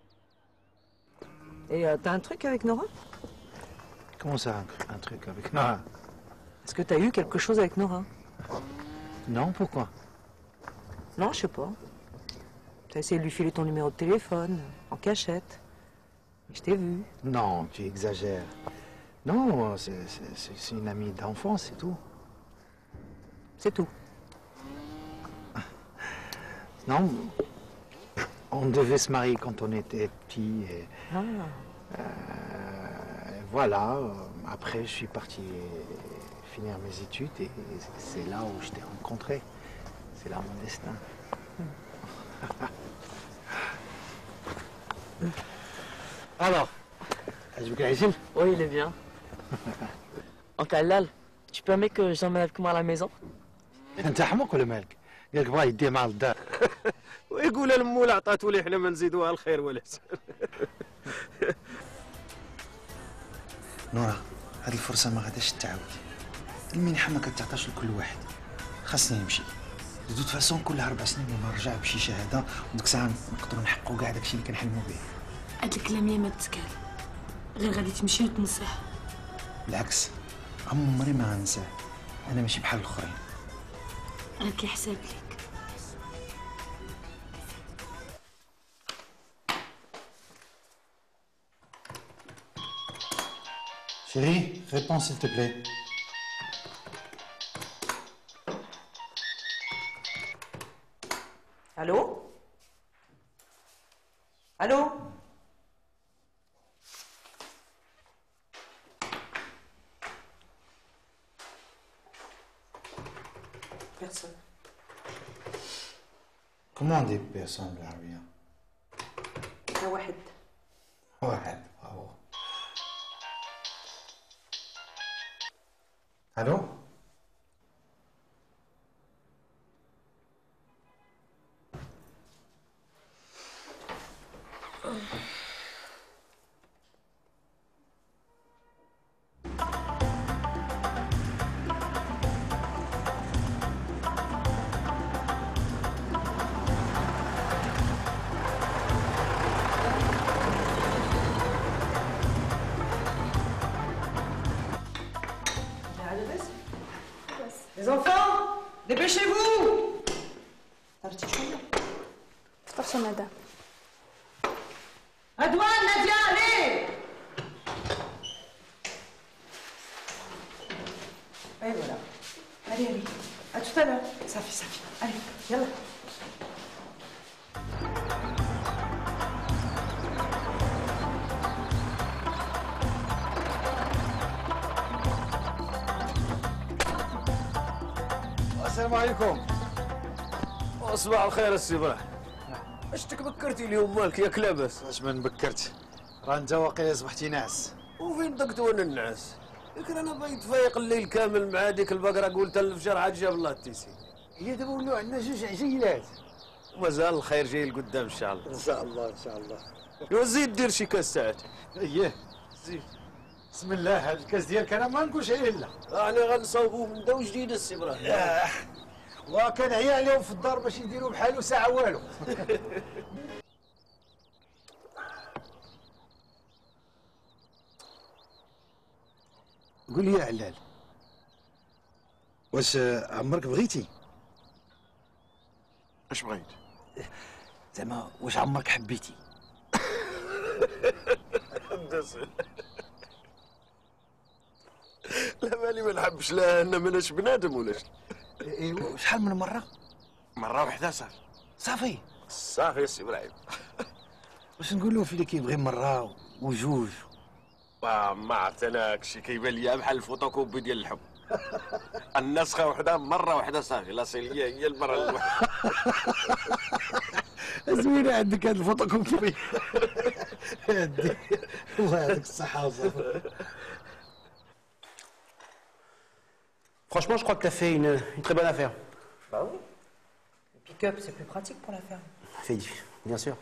[SPEAKER 8] Et euh, t'as un truc avec Nora?
[SPEAKER 5] Comment ça, un truc avec Nora?
[SPEAKER 8] Est-ce que t'as eu quelque chose avec Nora?
[SPEAKER 5] Non, pourquoi?
[SPEAKER 8] Non, je sais pas. T'as essayé de lui filer ton numéro de téléphone, en cachette. Je t'ai vu.
[SPEAKER 5] Non, tu exagères. Non, c'est une amie d'enfance, c'est tout.
[SPEAKER 8] C'est tout.
[SPEAKER 5] Non, on devait se marier quand on était petit. Et,
[SPEAKER 8] ah.
[SPEAKER 5] euh, voilà, après je suis parti finir mes études et c'est là où je t'ai rencontré. C'est là mon destin. Alors, عجبك العجل؟
[SPEAKER 8] Oui, il est bien. Oncle Halal, tu permets que j'emmène avec moi à la maison?
[SPEAKER 5] انت حمق ولا مالك؟ قال لك بغا يديه مع الدار.
[SPEAKER 6] ويقول لمو لا عطاتو لي حنا ما نزيدوها الخير ولا حسن.
[SPEAKER 5] نورا، هاد الفرصة ما غاداش تعاود. المنحة ما كتعطاش لكل واحد. خاصني نمشي. دو توت فاسون كل أربع سنين ونرجع بشي شهادة وديك الساعة نقدروا نحققوا كاع داكشي اللي كنحلموا به.
[SPEAKER 16] هاد الكلام يا ما تكال، غير غادي تمشي وتنساه.
[SPEAKER 5] بالعكس، عمري ما غنساه. أنا ماشي بحال الآخرين.
[SPEAKER 16] أنا كيحساب ليك.
[SPEAKER 5] Chérie, réponds s'il te plaît.
[SPEAKER 10] Allô? Allô? Personne.
[SPEAKER 5] Comment on dit personne بالعربية؟
[SPEAKER 10] واحد.
[SPEAKER 5] واحد. الو
[SPEAKER 15] Les enfants, dépêchez-vous.
[SPEAKER 14] فطرت ندى.
[SPEAKER 15] Adouane, Nadia, allez. Et voilà. Allez, allez. À tout à l'heure. Ça fait, ça fait. Allez, yallah.
[SPEAKER 5] السلام عليكم.
[SPEAKER 6] صباح الخير السي ابراهيم. اشتك بكرتي اليوم مالك ياك لاباس؟
[SPEAKER 5] اش من بكرت؟ راه انت واقيلا صبحتي ناعس.
[SPEAKER 6] وفين دقت وانا النعاس؟ لكن انا بغيت فايق الليل كامل مع هذيك البقره قلت الفجر عاد جاب الله التيسير.
[SPEAKER 5] هي دابا ولاو عندنا جوج عجيلات.
[SPEAKER 6] ومازال الخير جاي لقدام ان شاء الله.
[SPEAKER 5] ان شاء الله ان شاء الله.
[SPEAKER 6] يا زيد دير شي كاس ساعات.
[SPEAKER 5] اييه زيد. بسم الله الكاس ديالك انا ما نقولش عليه لا.
[SPEAKER 6] احنا غنصاوبوه من دو جديد السي ابراهيم.
[SPEAKER 5] وكان عيا عليهم في الدار باش يديروا بحالو ساعه والو. قول لي يا علال، واش عمرك بغيتي؟
[SPEAKER 6] اش بغيت؟
[SPEAKER 5] زعما واش عمرك حبيتي؟
[SPEAKER 6] لا مالي ما نحبش لا انا ماناش بنادم ولا شي.
[SPEAKER 5] ايوا شحال من مره؟
[SPEAKER 6] مره واحده صافي.
[SPEAKER 5] صافي
[SPEAKER 6] صافي السي ابراهيم.
[SPEAKER 5] واش نقولوا في اللي كيبغي مره وجوج؟
[SPEAKER 6] ما ما عرفت انا هادشي كيبان ليا بحال الفوتوكوبي ديال الحب. النسخه وحده مره واحده صافي لاصيليه هي المره الواحده.
[SPEAKER 5] زوينه عندك هاد الفوتوكوبي. الله يعطيك الصحه والصبر.
[SPEAKER 13] Franchement, je crois que tu as fait une, une très bonne affaire.
[SPEAKER 10] Bah oui. Le pick-up, c'est plus pratique pour la ferme.
[SPEAKER 13] Fait, bien sûr.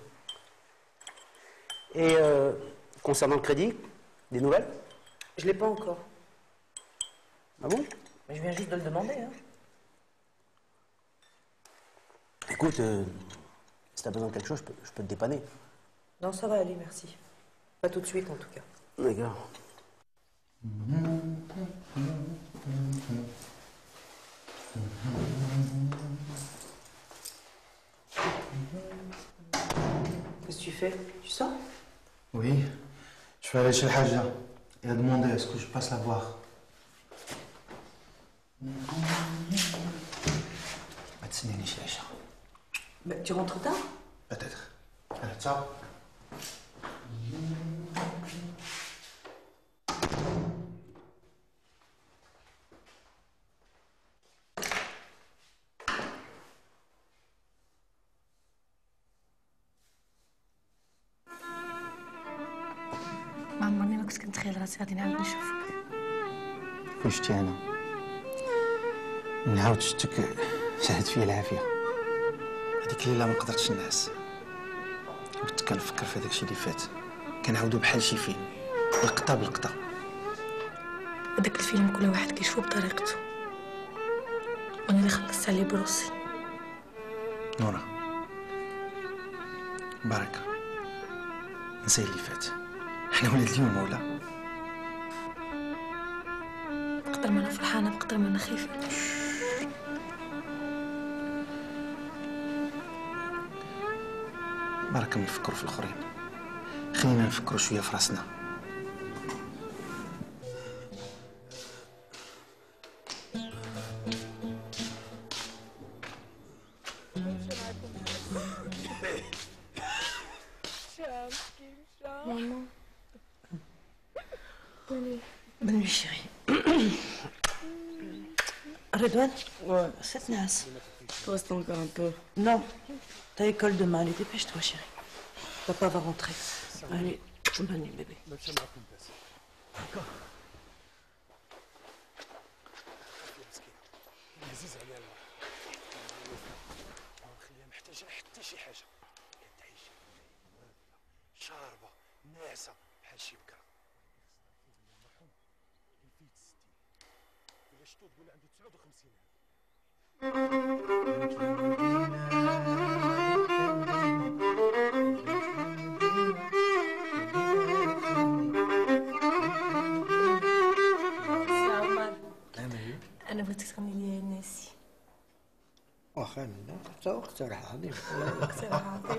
[SPEAKER 13] Et euh, concernant le crédit, des nouvelles?
[SPEAKER 10] Je l'ai pas encore.
[SPEAKER 13] Ah bon?
[SPEAKER 10] Mais je viens juste de le demander. Hein.
[SPEAKER 13] Écoute, euh, si tu as besoin de quelque chose, je peux, je peux te dépanner.
[SPEAKER 10] Non, ça va aller, merci. Pas tout de suite, en tout cas.
[SPEAKER 13] D'accord.
[SPEAKER 10] Qu'est-ce que tu fais? Tu sors?
[SPEAKER 5] Oui, je vais aller chez le Haja. Il a demandé est-ce que je passe la voir. ما تسنينيش العشاء.
[SPEAKER 10] Bah, tu rentres tard?
[SPEAKER 5] Peut-être. Allez, ciao.
[SPEAKER 16] ما عمرني ما كنت كنتخيل راسي غادي نعاود نشوفك.
[SPEAKER 13] فين شتي انا؟ نعاود شتك شهد فيا العافيه.
[SPEAKER 5] هذيك الليله ما قدرتش نعس. كنت كنفكر في هذاك الشيء اللي فات. كنعاودو بحال شي فيلم. لقطه بلقطه.
[SPEAKER 16] هذاك الفيلم كل واحد كيشوفو بطريقته. وانا اللي خلصت عليه بروسي.
[SPEAKER 5] نورا بركه نسي اللي فات. احنا ولاد اليوم ولا؟
[SPEAKER 16] بقدر ما انا فرحانه بقدر ما انا خايفه.
[SPEAKER 5] بركه نفكروا في الاخرين. خلينا نفكروا شويه في راسنا.
[SPEAKER 14] Maman. Bonne
[SPEAKER 10] Bonne nuit, chérie. Redouane? Ouais. Cette nasse.
[SPEAKER 15] Reste encore un peu.
[SPEAKER 10] Non. T'as école demain. Allez, dépêche-toi, chérie. Papa va rentrer. Allez, bonne nuit, bébé.
[SPEAKER 5] عزيز عليا المرأة، ما نخليها محتاجة حتى شي حاجة، كتعيش شاربة ناعسة بحال شي بكرة. المرحوم كان فيه ستين، إلا شفتو تقول عنده تسعة وخمسين
[SPEAKER 16] أنا بغيتك تغني لي ناسي.
[SPEAKER 18] واخا لا حتى اقتراح عظيم.
[SPEAKER 16] اقتراح عظيم.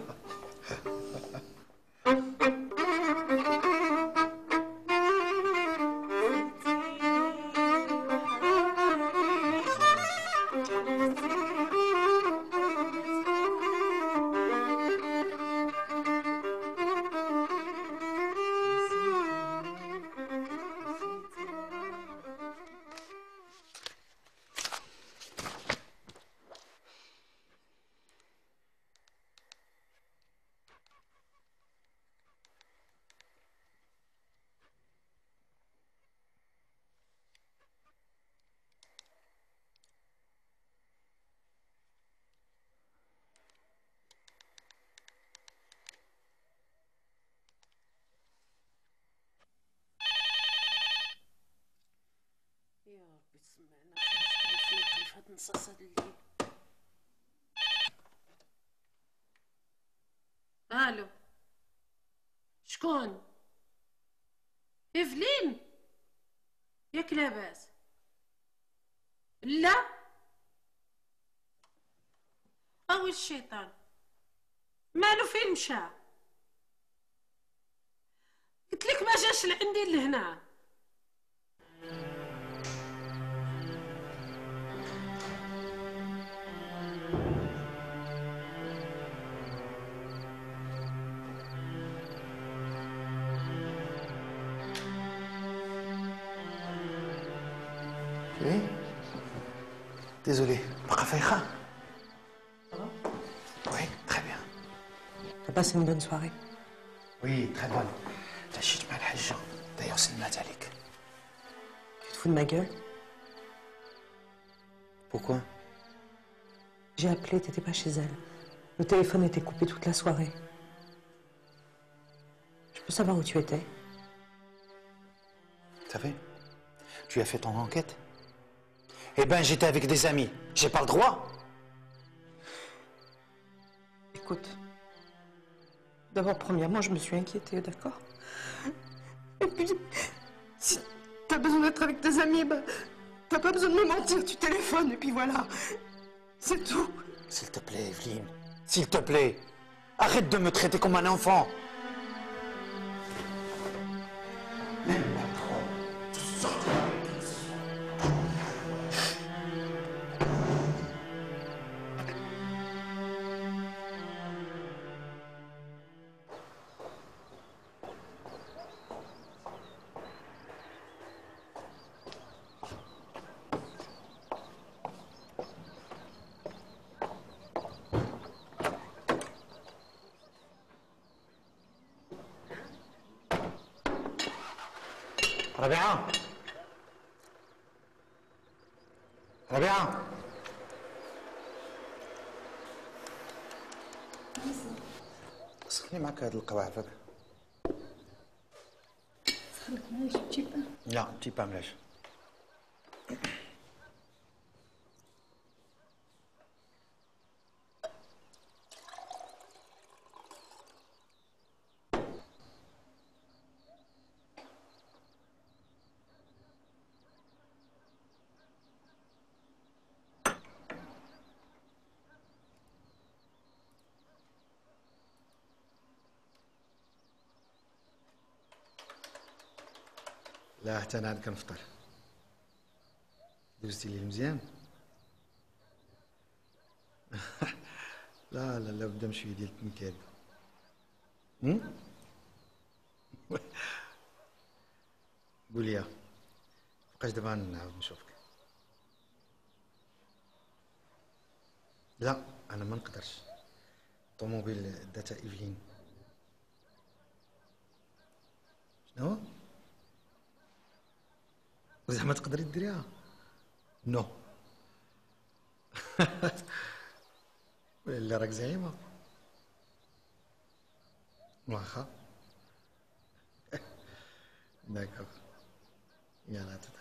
[SPEAKER 7] يا ربي تسمعنا كيف هاد النصاص هاد الليل. الو شكون؟ ايفلين ياك لاباس؟ لا اوي الشيطان مالو فين مشى؟ قلتلك ما جاش لعندي لهنا.
[SPEAKER 5] Oui. Désolé. بقى فايخة. Oui, très bien.
[SPEAKER 10] T'as passé une bonne soirée?
[SPEAKER 5] Oui, très bonne. تعشيت مع الحجة. D'ailleurs, سلمات عليك.
[SPEAKER 10] Tu te fous de ma gueule?
[SPEAKER 5] Pourquoi?
[SPEAKER 10] J'ai appelé, t'étais pas chez elle. Le téléphone était coupé toute la soirée. Je peux savoir où tu étais?
[SPEAKER 5] T'as vu? Tu as fait ton enquête? Eh ben, j'étais avec des amis. J'ai pas le droit?
[SPEAKER 10] Écoute, d'abord, premièrement, je me suis inquiétée, d'accord? Et puis, si t'as besoin d'être avec tes amis, ben, t'as pas besoin de me mentir, tu téléphones, et puis voilà. C'est tout.
[SPEAKER 5] S'il te plaît, Evelyne. S'il te plaît. Arrête de me traiter comme un enfant. ربيعة ربيعة سخني معك هاد القواعد فاك
[SPEAKER 14] خليك معايا جبتي با
[SPEAKER 5] لا تي با ملاش لا حتى انا عاد كنفطر دوزتي ليه مزيان لا لا لا بدا بشويه ديال التنكاد قول لي فوقاش دابا نعاود نشوفك لا انا ما نقدرش الطوموبيل داتها ايفلين شنو زعما تقدري ديريها نو اللي راك زعيمة واخا داكوغ يلا تتا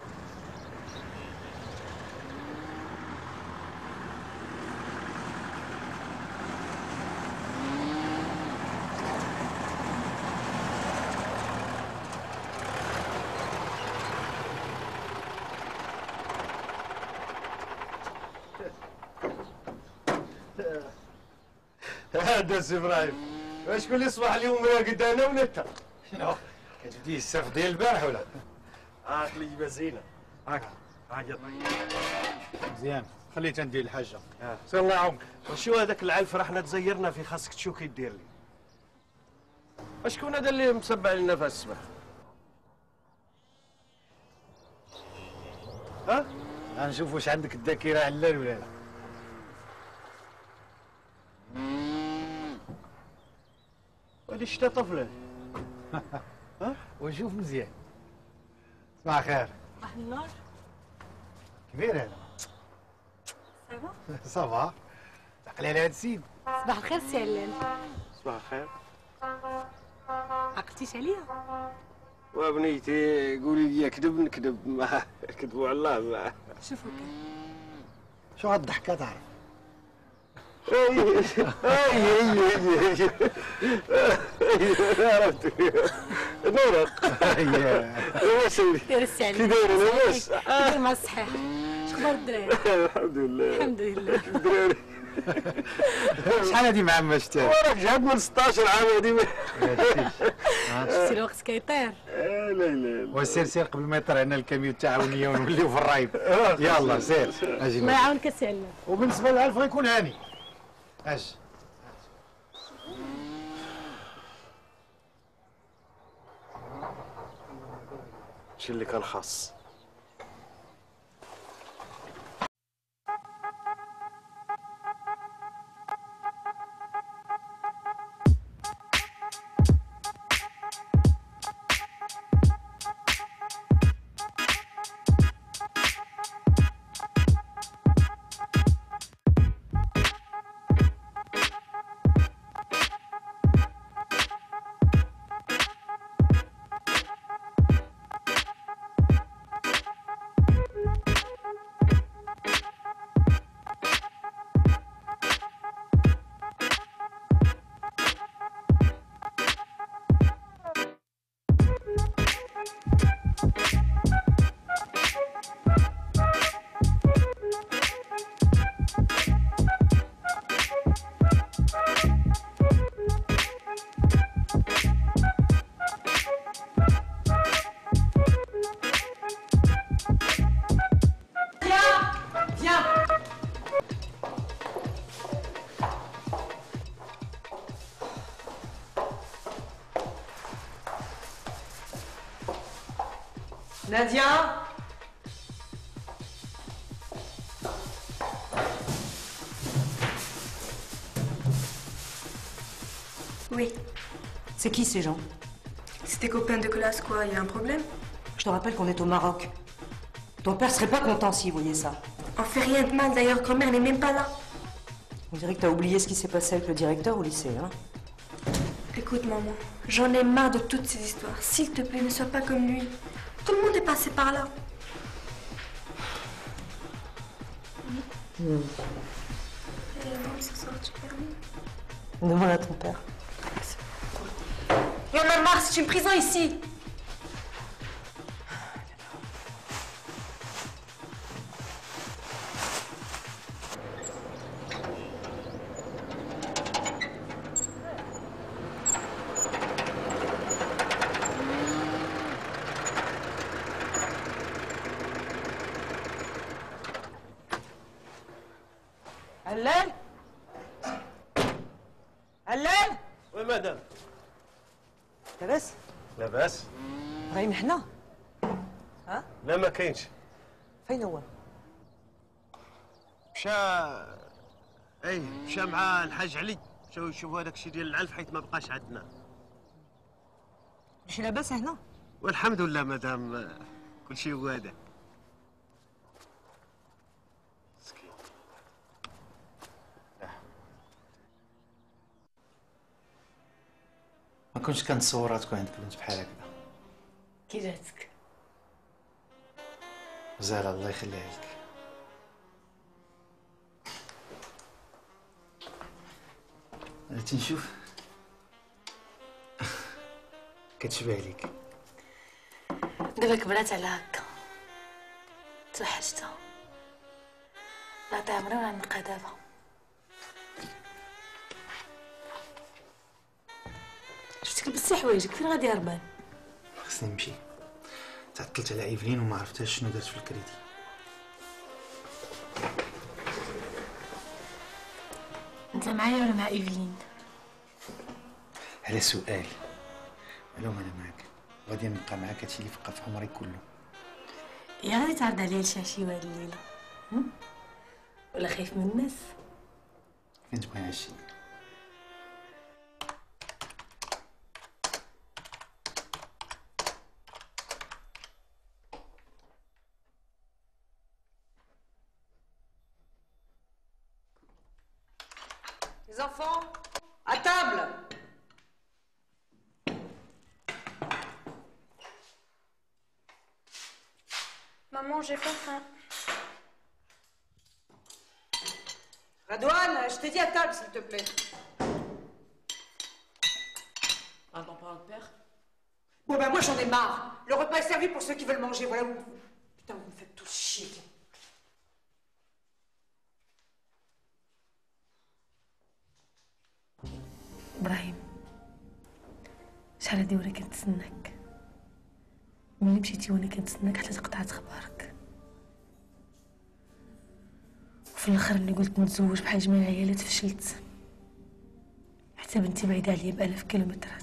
[SPEAKER 21] هذا سي ابراهيم شكون اللي صبح اليوم راقد انا ولا انت؟ شنو؟ كتبدي السرف ديال البارح ولا؟ هاك اللي جبه زينه هاك هاك
[SPEAKER 5] مزيان خليتها ندير الحاجه
[SPEAKER 21] سير الله يعاونك وشو هذاك العلف راحنا تزيرنا فيه خاصك تشوف كي دير لي شكون هذا اللي مسبع لنا في الصباح؟ ها؟
[SPEAKER 5] غنشوف واش عندك الذاكره علال ولا لا.
[SPEAKER 21] ولي شتا طفله
[SPEAKER 5] ها وشوف مزيان. صباح الخير.
[SPEAKER 3] صباح النور.
[SPEAKER 5] كبير هذا.
[SPEAKER 3] سافا؟
[SPEAKER 5] صافا. تعقلي على هذا السيد.
[SPEAKER 3] صباح الخير سي علال.
[SPEAKER 21] صباح الخير.
[SPEAKER 3] عقلتيش عليا؟
[SPEAKER 21] وبنيتي قولي لي كذب نكذب ما كذبوا على الله ما
[SPEAKER 3] شوفوا كان.
[SPEAKER 5] شو هالضحكه تعرف؟
[SPEAKER 21] اي اي اي اي عرفت نورق لاباس
[SPEAKER 3] دير السعد
[SPEAKER 21] كي داير لاباس
[SPEAKER 3] كي مع الصحيح شخبار الدراري؟
[SPEAKER 21] الحمد لله
[SPEAKER 3] الحمد لله
[SPEAKER 21] الدراري
[SPEAKER 5] شحال هادي معمى شتي؟
[SPEAKER 21] وراك جات من ستطاش عام هادي
[SPEAKER 3] شتي الوقت كيطير.
[SPEAKER 21] لا لا لا
[SPEAKER 5] وسير سير قبل ما يطير عنا الكاميو التعاونيه ونوليو في الرايب. يلا سير اجي.
[SPEAKER 3] الله يعاونك السي علال.
[SPEAKER 5] وبالنسبه للعلف غيكون هاني. اش
[SPEAKER 21] شي اللي كان خاص
[SPEAKER 8] Nadia?
[SPEAKER 14] Oui.
[SPEAKER 8] C'est qui ces gens?
[SPEAKER 14] C'est tes copains de classe, quoi. Il y a un problème?
[SPEAKER 8] Je te rappelle qu'on est au Maroc. Ton père serait pas content s'il voyait ça.
[SPEAKER 14] On fait rien de mal, d'ailleurs, grand-mère n'est même pas là.
[SPEAKER 8] On dirait que t'as oublié ce qui s'est passé avec le directeur au lycée, hein?
[SPEAKER 14] Écoute, maman, j'en ai marre de toutes ces histoires. S'il te plaît, ne sois pas comme lui. Tout le monde est passé par là.
[SPEAKER 8] Mmh.
[SPEAKER 14] Et maman, ce soir, tu permets?
[SPEAKER 8] Demande à ton père.
[SPEAKER 14] Il y en a marre, c'est une prison ici.
[SPEAKER 8] علال؟ علال؟
[SPEAKER 21] وي مدام
[SPEAKER 8] لاباس؟
[SPEAKER 21] لاباس
[SPEAKER 8] ابراهيم هنا؟ ها؟
[SPEAKER 21] لا ما كاينش.
[SPEAKER 8] فين هو؟
[SPEAKER 21] مشى اي مشى مع الحاج علي مشاو يشوفوا هذاك الشيء ديال العلف حيت ما بقاش عندنا.
[SPEAKER 8] ماشي لاباس هنا؟
[SPEAKER 21] والحمد لله مدام كل شيء واضح. مسكين
[SPEAKER 5] كنتش كنتصورها تكون عندك بنت بحال هكذا.
[SPEAKER 16] كي جاتك؟
[SPEAKER 5] زهرة الله يخليها لك. انا تنشوف كتشبه ليك.
[SPEAKER 16] دابا كبرات على هكا توحشتها، لا عمري ولا نلقى دابا. شفتك لبستي حوايجك، فين غادي هربان؟
[SPEAKER 5] خصني نمشي، تعطلت على ايفلين وما عرفتهاش شنو دارت في الكريدي.
[SPEAKER 16] انت معايا ولا مع ايفلين؟
[SPEAKER 5] على سؤال، معلوم انا معاك، غادي نبقى معاك هادشي اللي بقى في عمري كله.
[SPEAKER 16] يا غادي تعرض عليا الشاشي هاد الليله، ولا خايف من الناس؟
[SPEAKER 5] فين تبغي نعشي؟
[SPEAKER 15] Les enfants, à table.
[SPEAKER 14] Maman, j'ai pas faim.
[SPEAKER 15] Radouane, je t'ai dit à table, s'il te plaît.
[SPEAKER 7] Pardon, parle de père.
[SPEAKER 15] Bon ben moi j'en ai marre. Le repas est servi pour ceux qui veulent manger, voilà où... Putain, vous me faites tous chier.
[SPEAKER 16] ابراهيم، شحال هادي وانا كنتسناك، ملي مشيتي وانا كنتسناك حتى تقطعت اخبارك، وفي الاخر ملي قلت نتزوج بحال جميع العيالات فشلت، حتى بنتي بعيده عليا بالاف كيلومترات،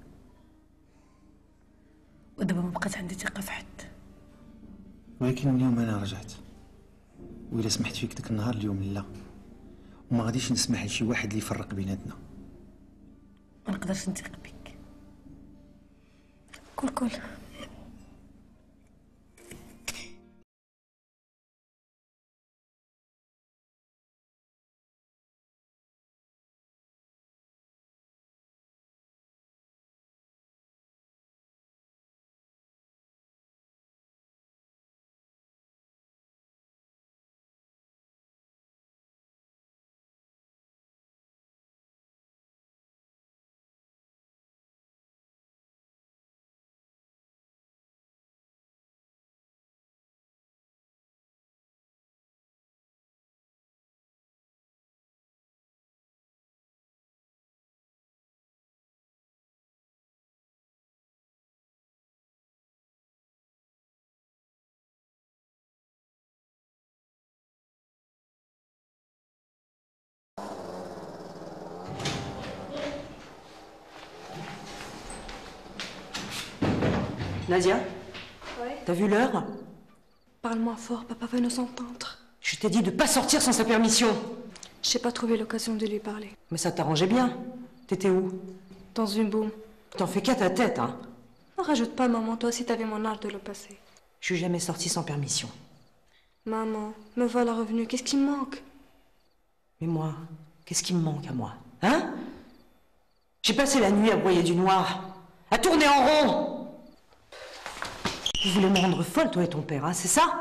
[SPEAKER 16] ودابا ما بقات عندي ثقه في حد.
[SPEAKER 5] ولكن اليوم انا رجعت، وإلا سمحت فيك داك النهار اليوم لا، وما غاديش نسمح لشي واحد اللي يفرق بيناتنا.
[SPEAKER 16] ما نقدرش نثق بك. كل كل
[SPEAKER 15] Nadia,
[SPEAKER 14] Ouais.
[SPEAKER 15] t'as vu l'heure?
[SPEAKER 14] Parle-moi fort, papa veut nous entendre.
[SPEAKER 15] Je t'ai dit de pas sortir sans sa permission.
[SPEAKER 14] J'ai pas trouvé l'occasion de lui parler.
[SPEAKER 15] Mais ça t'arrangeait bien. T'étais où?
[SPEAKER 14] Dans une boum.
[SPEAKER 15] T'en fais qu'à ta tête, hein.
[SPEAKER 14] Ne rajoute pas, maman, toi aussi t'avais mon âge de le passer.
[SPEAKER 15] Je suis jamais sortie sans permission.
[SPEAKER 14] Maman, me voilà revenue, qu'est-ce qui me manque?
[SPEAKER 15] Mais moi, qu'est-ce qui me manque à moi? Hein? J'ai passé la nuit à broyer du noir, à tourner en rond. Vous voulez me rendre folle, toi et ton père, hein, c'est ça?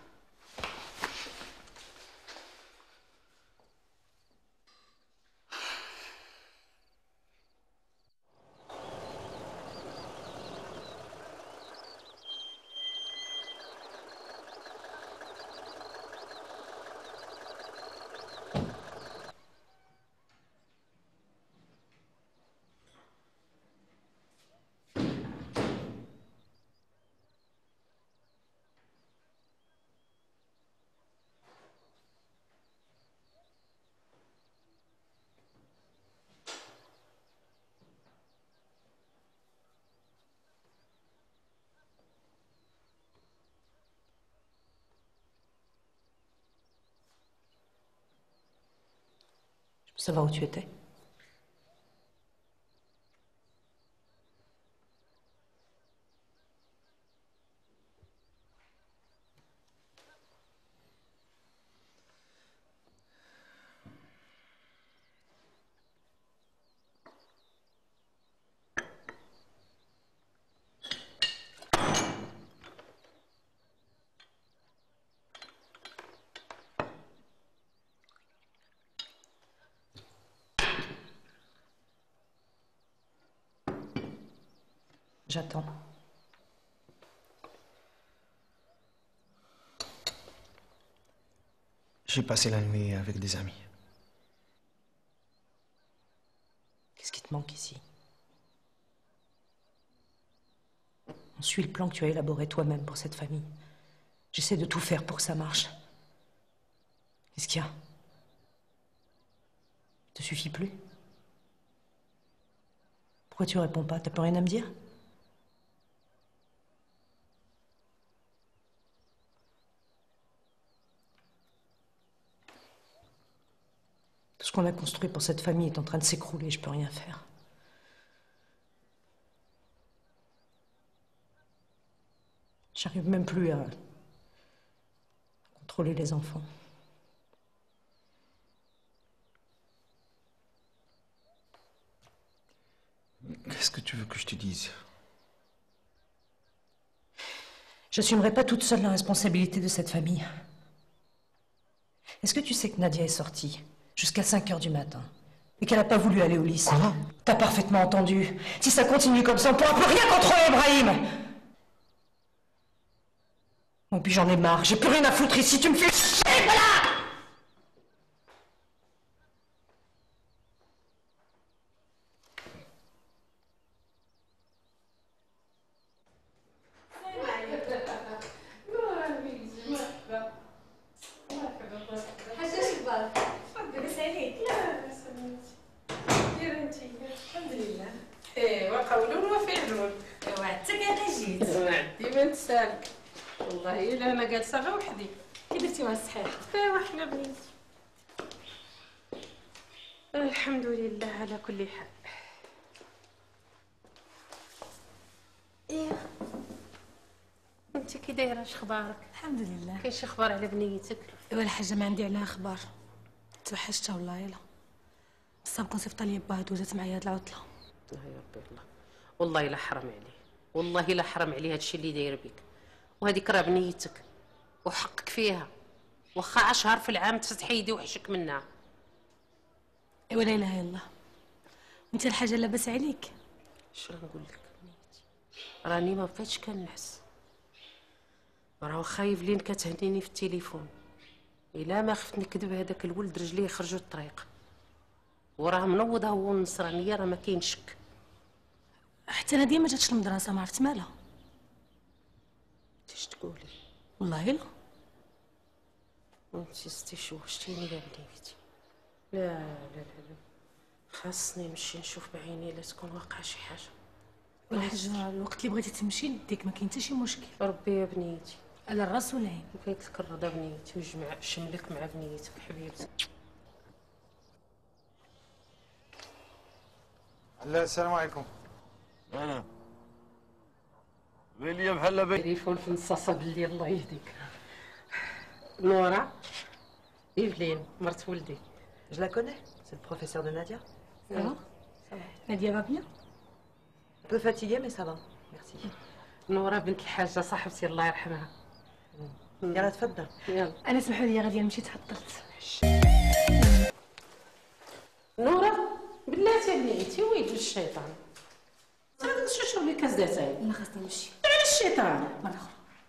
[SPEAKER 15] Je peux savoir où tu étais? J'attends.
[SPEAKER 21] J'ai passé la nuit avec des amis.
[SPEAKER 15] Qu'est-ce qui te manque ici? On suit le plan que tu as élaboré toi-même pour cette famille. J'essaie de tout faire pour que ça marche. Qu'est-ce qu'il y a? Ça te suffit plus? Pourquoi tu réponds pas? T'as pas rien à me dire? Tout ce qu'on a construit pour cette famille est en train de s'écrouler, je peux rien faire. J'arrive même plus à contrôler les enfants.
[SPEAKER 21] Qu'est-ce que tu veux que je te dise?
[SPEAKER 15] J'assumerai pas toute seule la responsabilité de cette famille. Est-ce que tu sais que Nadia est sortie jusqu'à cinq heures du matin et qu'elle n'a pas voulu aller au lycée?
[SPEAKER 21] Quoi?
[SPEAKER 15] T'as parfaitement entendu. Si ça continue comme ça, on pourra plus rien contrôler, Ibrahim. Bon, puis j'en ai marre. J'ai plus rien à foutre ici. Tu me fais chier, voilà.
[SPEAKER 7] والله الا انا جالسه غير وحدي. كي درتي مع الصحيح؟ ايوا حنا بنيتي. الحمد لله على كل حال. ايه انت كي دايره؟ اش اخبارك؟
[SPEAKER 16] الحمد لله.
[SPEAKER 7] كاين شي اخبار على بنيتك؟
[SPEAKER 16] ايوا الحاجه ما عندي عليها اخبار. توحشتها والله يلا. السابق صيفطها لي باها دوزات معايا هاد العطله.
[SPEAKER 7] الله يا ربي الله. والله الا حرام عليه، والله الا حرام عليه هادشي اللي داير بك. وهذيك راه بنيتك وحقك فيها، واخا عشر في العام تفتحي يدي وحشك منها.
[SPEAKER 16] ايوا لا اله الا الله. وانت الحاجه لاباس عليك؟
[SPEAKER 7] اش غنقول لك بنيتي، راني ما بقيتش كنعس. راه خايف لين كتهنيني في التليفون الا ما خفت نكذب هذاك الولد رجليه يخرجوا الطريق، وراه منوضه هو النصرانيه، راه ما كاين شك.
[SPEAKER 16] حتى انا ديما جاتش المدرسه ما عرفت مالها.
[SPEAKER 7] اش تقولي؟
[SPEAKER 16] والله لا.
[SPEAKER 7] وانتي ستي شوشتيني يا بنيتي. لا لا لا لا، خاصني نمشي نشوف بعيني لا تكون واقعه شي حاجه.
[SPEAKER 16] والحاجه الوقت اللي بغيتي تمشي نديك، ما كاين حتى شي مشكل.
[SPEAKER 7] ربي يا بنيتي
[SPEAKER 16] على الراس والعين.
[SPEAKER 7] بغيت لك الرضا بنيتي وجمع شملك مع بنيتك حبيبتي.
[SPEAKER 5] لا السلام عليكم.
[SPEAKER 6] انا ويليا بحال بي
[SPEAKER 7] تليفون في نصاصه بالليل الله يهديك. نورا إيفلين مرت ولدي.
[SPEAKER 8] Je la connais, c'est le professeur de Nadia.
[SPEAKER 16] Ça va? Ça va. Nadia va bien?
[SPEAKER 8] Un peu fatiguée, mais ça va. Merci.
[SPEAKER 7] نورا بنت الحاجه صاحبتي الله يرحمها.
[SPEAKER 8] يلا تفضل.
[SPEAKER 7] يلا.
[SPEAKER 16] انا سمحوا لي غادي نمشي تحطلت.
[SPEAKER 7] نورا بلاتي يا بنيتي ويد الشيطان. ترى شو شو لي كاس داتاي.
[SPEAKER 16] انا خاصني نمشي.
[SPEAKER 7] على الشيطان.
[SPEAKER 16] مرة أخرى.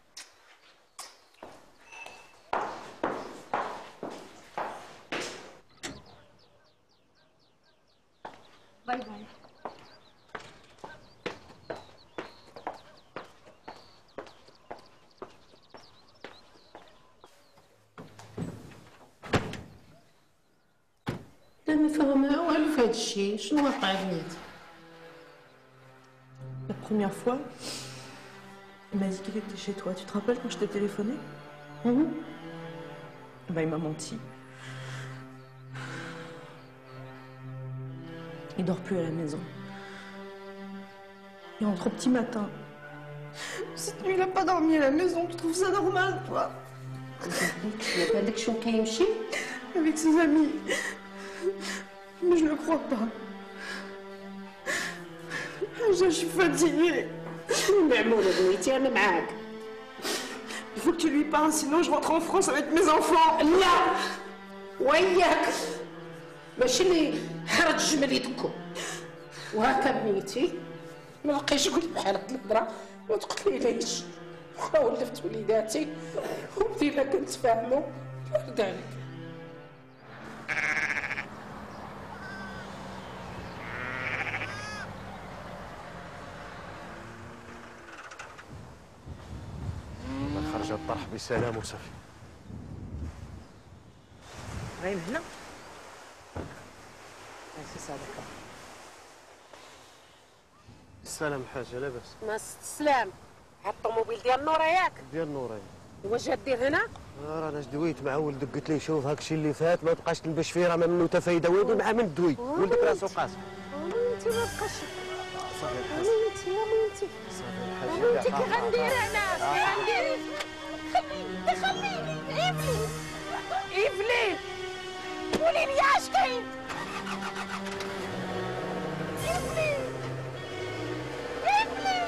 [SPEAKER 16] باي باي.
[SPEAKER 7] لا ما فاهمه والو في هذا الشيء، شنو وقع بنيتي؟
[SPEAKER 8] La première fois, il m'a dit qu'il était chez toi. Tu te rappelles quand je t'ai téléphoné?
[SPEAKER 7] Mmh.
[SPEAKER 8] Bah, il m'a menti. Il dort plus à la maison. Il rentre au petit matin. Cette nuit, il n'a pas dormi à la maison. Tu trouves ça normal, toi? Avec ses amis. Mais je ne crois pas. Je suis fatiguée. Il faut que tu lui parles, sinon je rentre en France avec mes enfants.
[SPEAKER 7] لا وياك ماشي اللي حرج جمل يدكم. وهكا بنيتي ما بقيتش نقول بحال هاد الهضره ما تقتلينيش. واخا ولفت وليداتي وبدينا كنتفاهموا بعد ذلك.
[SPEAKER 21] خرج الطرح بسلام وصافي.
[SPEAKER 8] راهي هنا. سي سا داكور.
[SPEAKER 21] السلام حاجه لاباس.
[SPEAKER 7] ما السلام. هاد الطوموبيل ديال نورا ياك؟
[SPEAKER 21] ديال نورين.
[SPEAKER 7] واش غدير هنا؟
[SPEAKER 21] راه انا دويت مع ولدك قلت ليه شوف هاك الشيء اللي فات ما تبقاش تلبش فيه راه ما منه حتى فايده ويدي مع من دوي ولدك راسو قاسم.
[SPEAKER 7] انت ما بقاش
[SPEAKER 21] صافي
[SPEAKER 7] انت يا مامتي انت كي غندير هنا كي غندير خليني خليني ايفلين ايفلين قولي لي اش كاين ايفلين ايفلين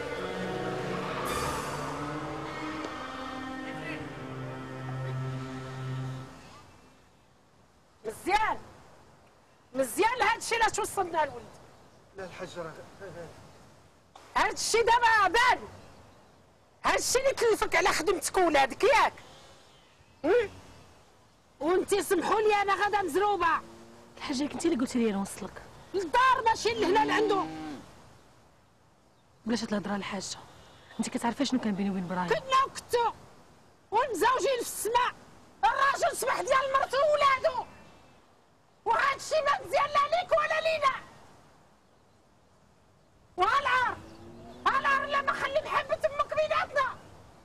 [SPEAKER 7] مزيان مزيان هادشي لاش وصلنا الولد.
[SPEAKER 21] لا الحاج راه
[SPEAKER 7] هادشي دابا بان هادشي اللي كلفك على خدمتك وولادك ياك. وانتي سمحوا لي انا غدا مزروبه.
[SPEAKER 16] الحاجه كنتي اللي قلتي لي نوصلك
[SPEAKER 7] للدار ماشي لهنا لعندو.
[SPEAKER 16] بلاش هاد الهضره الحاجه، انت كتعرفي شنو كان بيني وبين ابراهيم؟
[SPEAKER 7] كنا وكنتو ومزوجين في السماء. الراجل سمح ديال مرتو وولادو وهادشي ما مزيان لا ليك ولا لينا. وهالعار هالعار لا ما خلي محبة امك بيناتنا.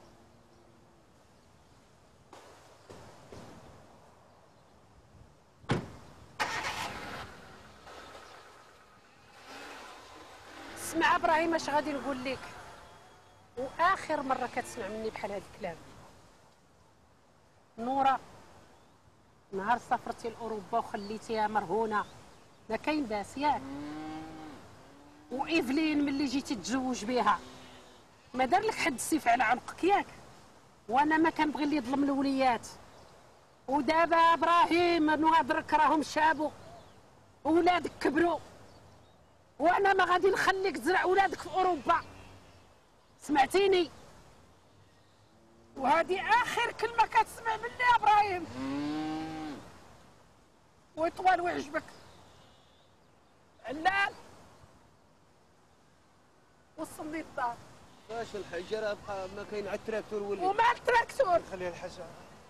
[SPEAKER 7] اسمع ابراهيم اش غادي نقول لك واخر مره كتسمع مني بحال هاد الكلام. نورا نهار سافرتي لاوروبا وخليتيها مرهونه ما كاين باس ياك. وايفلين ملي جيتي تتزوج بها ما دار لك حد السيف على عنقك ياك. وانا ما كنبغي اللي يظلم الوليات. ودابا ابراهيم نهضرك راهم شابوا وولادك كبروا وانا ما غادي نخليك تزرع ولادك في اوروبا. سمعتيني؟ وهذه اخر كلمه كتسمع مني يا ابراهيم. ويطول ويعجبك. علال وصلني الدار.
[SPEAKER 21] باش الحاجه راه بقى ما كاين على التراكتور ولي.
[SPEAKER 7] ومع التراكتور
[SPEAKER 21] خليها الحاجه.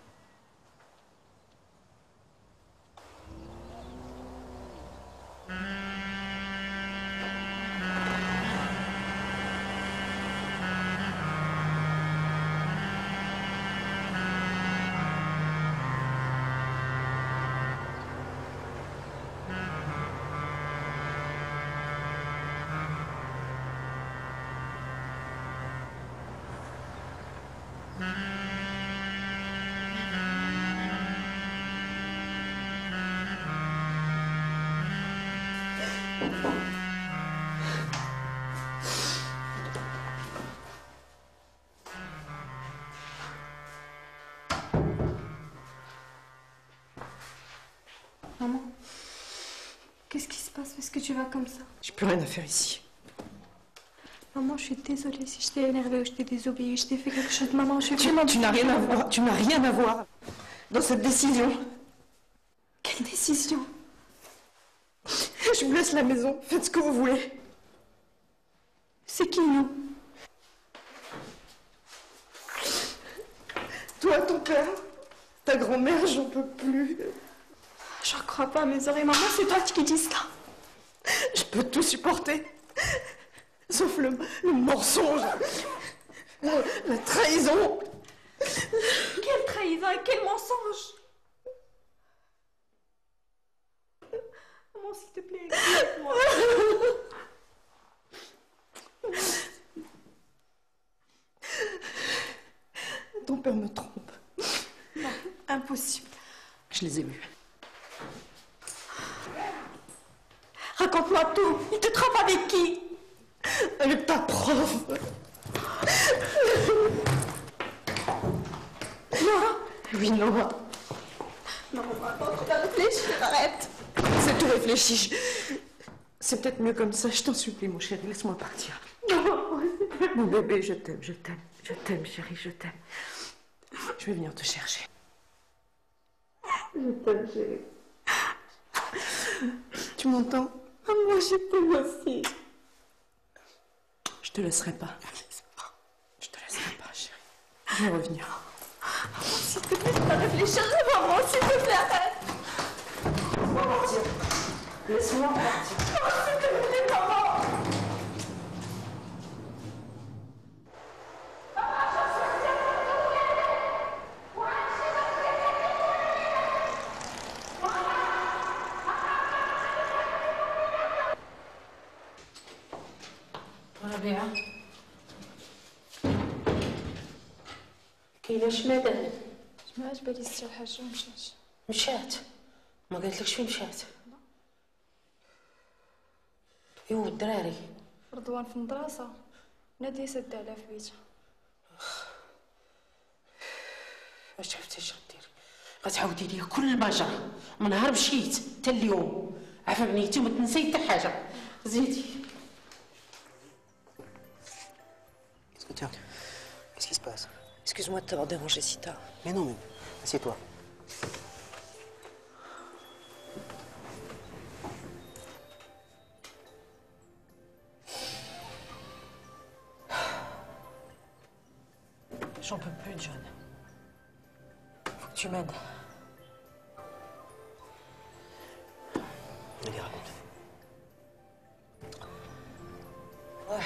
[SPEAKER 14] Maman, qu'est-ce qui se passe? Est-ce que tu vas comme ça?
[SPEAKER 15] J'ai plus rien à faire ici.
[SPEAKER 14] Maman, je suis désolée si je t'ai énervée ou je t'ai désobéi, je t'ai fait quelque chose. Maman, je suis
[SPEAKER 15] Tu,
[SPEAKER 14] vraiment...
[SPEAKER 15] tu n'as rien à voir, tu n'as rien à voir dans cette décision.
[SPEAKER 14] Quelle décision?
[SPEAKER 15] Je vous laisse la maison, faites ce que vous voulez.
[SPEAKER 14] C'est qui, nous?
[SPEAKER 15] Toi, ton père, ta grand-mère, j'en peux plus.
[SPEAKER 14] J'en crois pas à mes oreilles. Maman, c'est toi qui dis ça.
[SPEAKER 15] Je peux tout supporter. Sauf le, le mensonge, la trahison.
[SPEAKER 14] Quelle trahison et quel mensonge? Maman, s'il te plaît, écoute-moi.
[SPEAKER 15] Ton père me trompe.
[SPEAKER 14] Non, impossible.
[SPEAKER 15] Je les ai vus.
[SPEAKER 14] Raconte-moi tout. Il te trompe avec qui?
[SPEAKER 15] Avec ta prof.
[SPEAKER 14] Nora?
[SPEAKER 15] Oui, Nora.
[SPEAKER 14] Non, attends, tu dois réfléchir, arrête.
[SPEAKER 15] C'est tout réfléchi. C'est peut-être mieux comme ça, je t'en supplie, mon chéri, laisse-moi partir.
[SPEAKER 10] Non,
[SPEAKER 15] Mon bébé, je t'aime, je t'aime, je t'aime, chérie, je t'aime. Je vais venir te chercher.
[SPEAKER 10] je t'aime, chérie. Tu m'entends? Ah, moi, je t'aime aussi.
[SPEAKER 15] Je te laisserai pas. Je te laisserai pas, chérie. Je vais revenir.
[SPEAKER 10] S'il te plaît, je dois réfléchir, maman, s'il te plaît, arrête.
[SPEAKER 15] Laisse-moi partir. Laisse-moi partir.
[SPEAKER 10] Oh, s'il te plaît, maman.
[SPEAKER 7] ربيعة كاينه شمادة
[SPEAKER 14] ما بالي السي الحاجة مشات
[SPEAKER 7] مشات ما قالتلكش فين مشات ايوا الدراري
[SPEAKER 14] رضوان في المدرسة نادية سد عليها في بيتها
[SPEAKER 7] واش عرفتي اش غديري غتعاودي ليا كل ما جرى من نهار مشيت حتى اليوم عافا بنيتي وما تنسي حتى حاجه زيدي
[SPEAKER 13] Tiens, qu'est-ce qui se passe?
[SPEAKER 15] Excuse-moi de t'avoir dérangé si tard.
[SPEAKER 13] Mais non, mais assieds-toi.
[SPEAKER 15] J'en peux plus, John. Faut que tu m'aides.
[SPEAKER 13] Allez, raconte.
[SPEAKER 15] Ouais.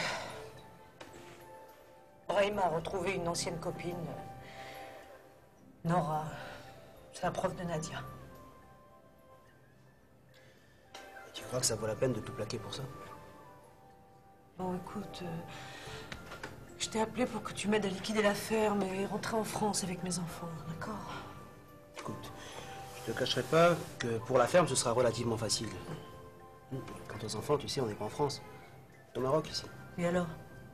[SPEAKER 15] Brahim a retrouvé une ancienne copine, Nora. C'est la prof de Nadia.
[SPEAKER 13] Tu crois que ça vaut la peine de tout plaquer pour ça?
[SPEAKER 15] Bon, écoute, euh, je t'ai appelé pour que tu m'aides à liquider l'affaire, mais rentrer en France avec mes enfants, d'accord?
[SPEAKER 13] Écoute, je te cacherai pas que pour la ferme, ce sera relativement facile. Quant aux enfants, tu sais, on n'est pas en France. Au Maroc, ici.
[SPEAKER 15] Et alors?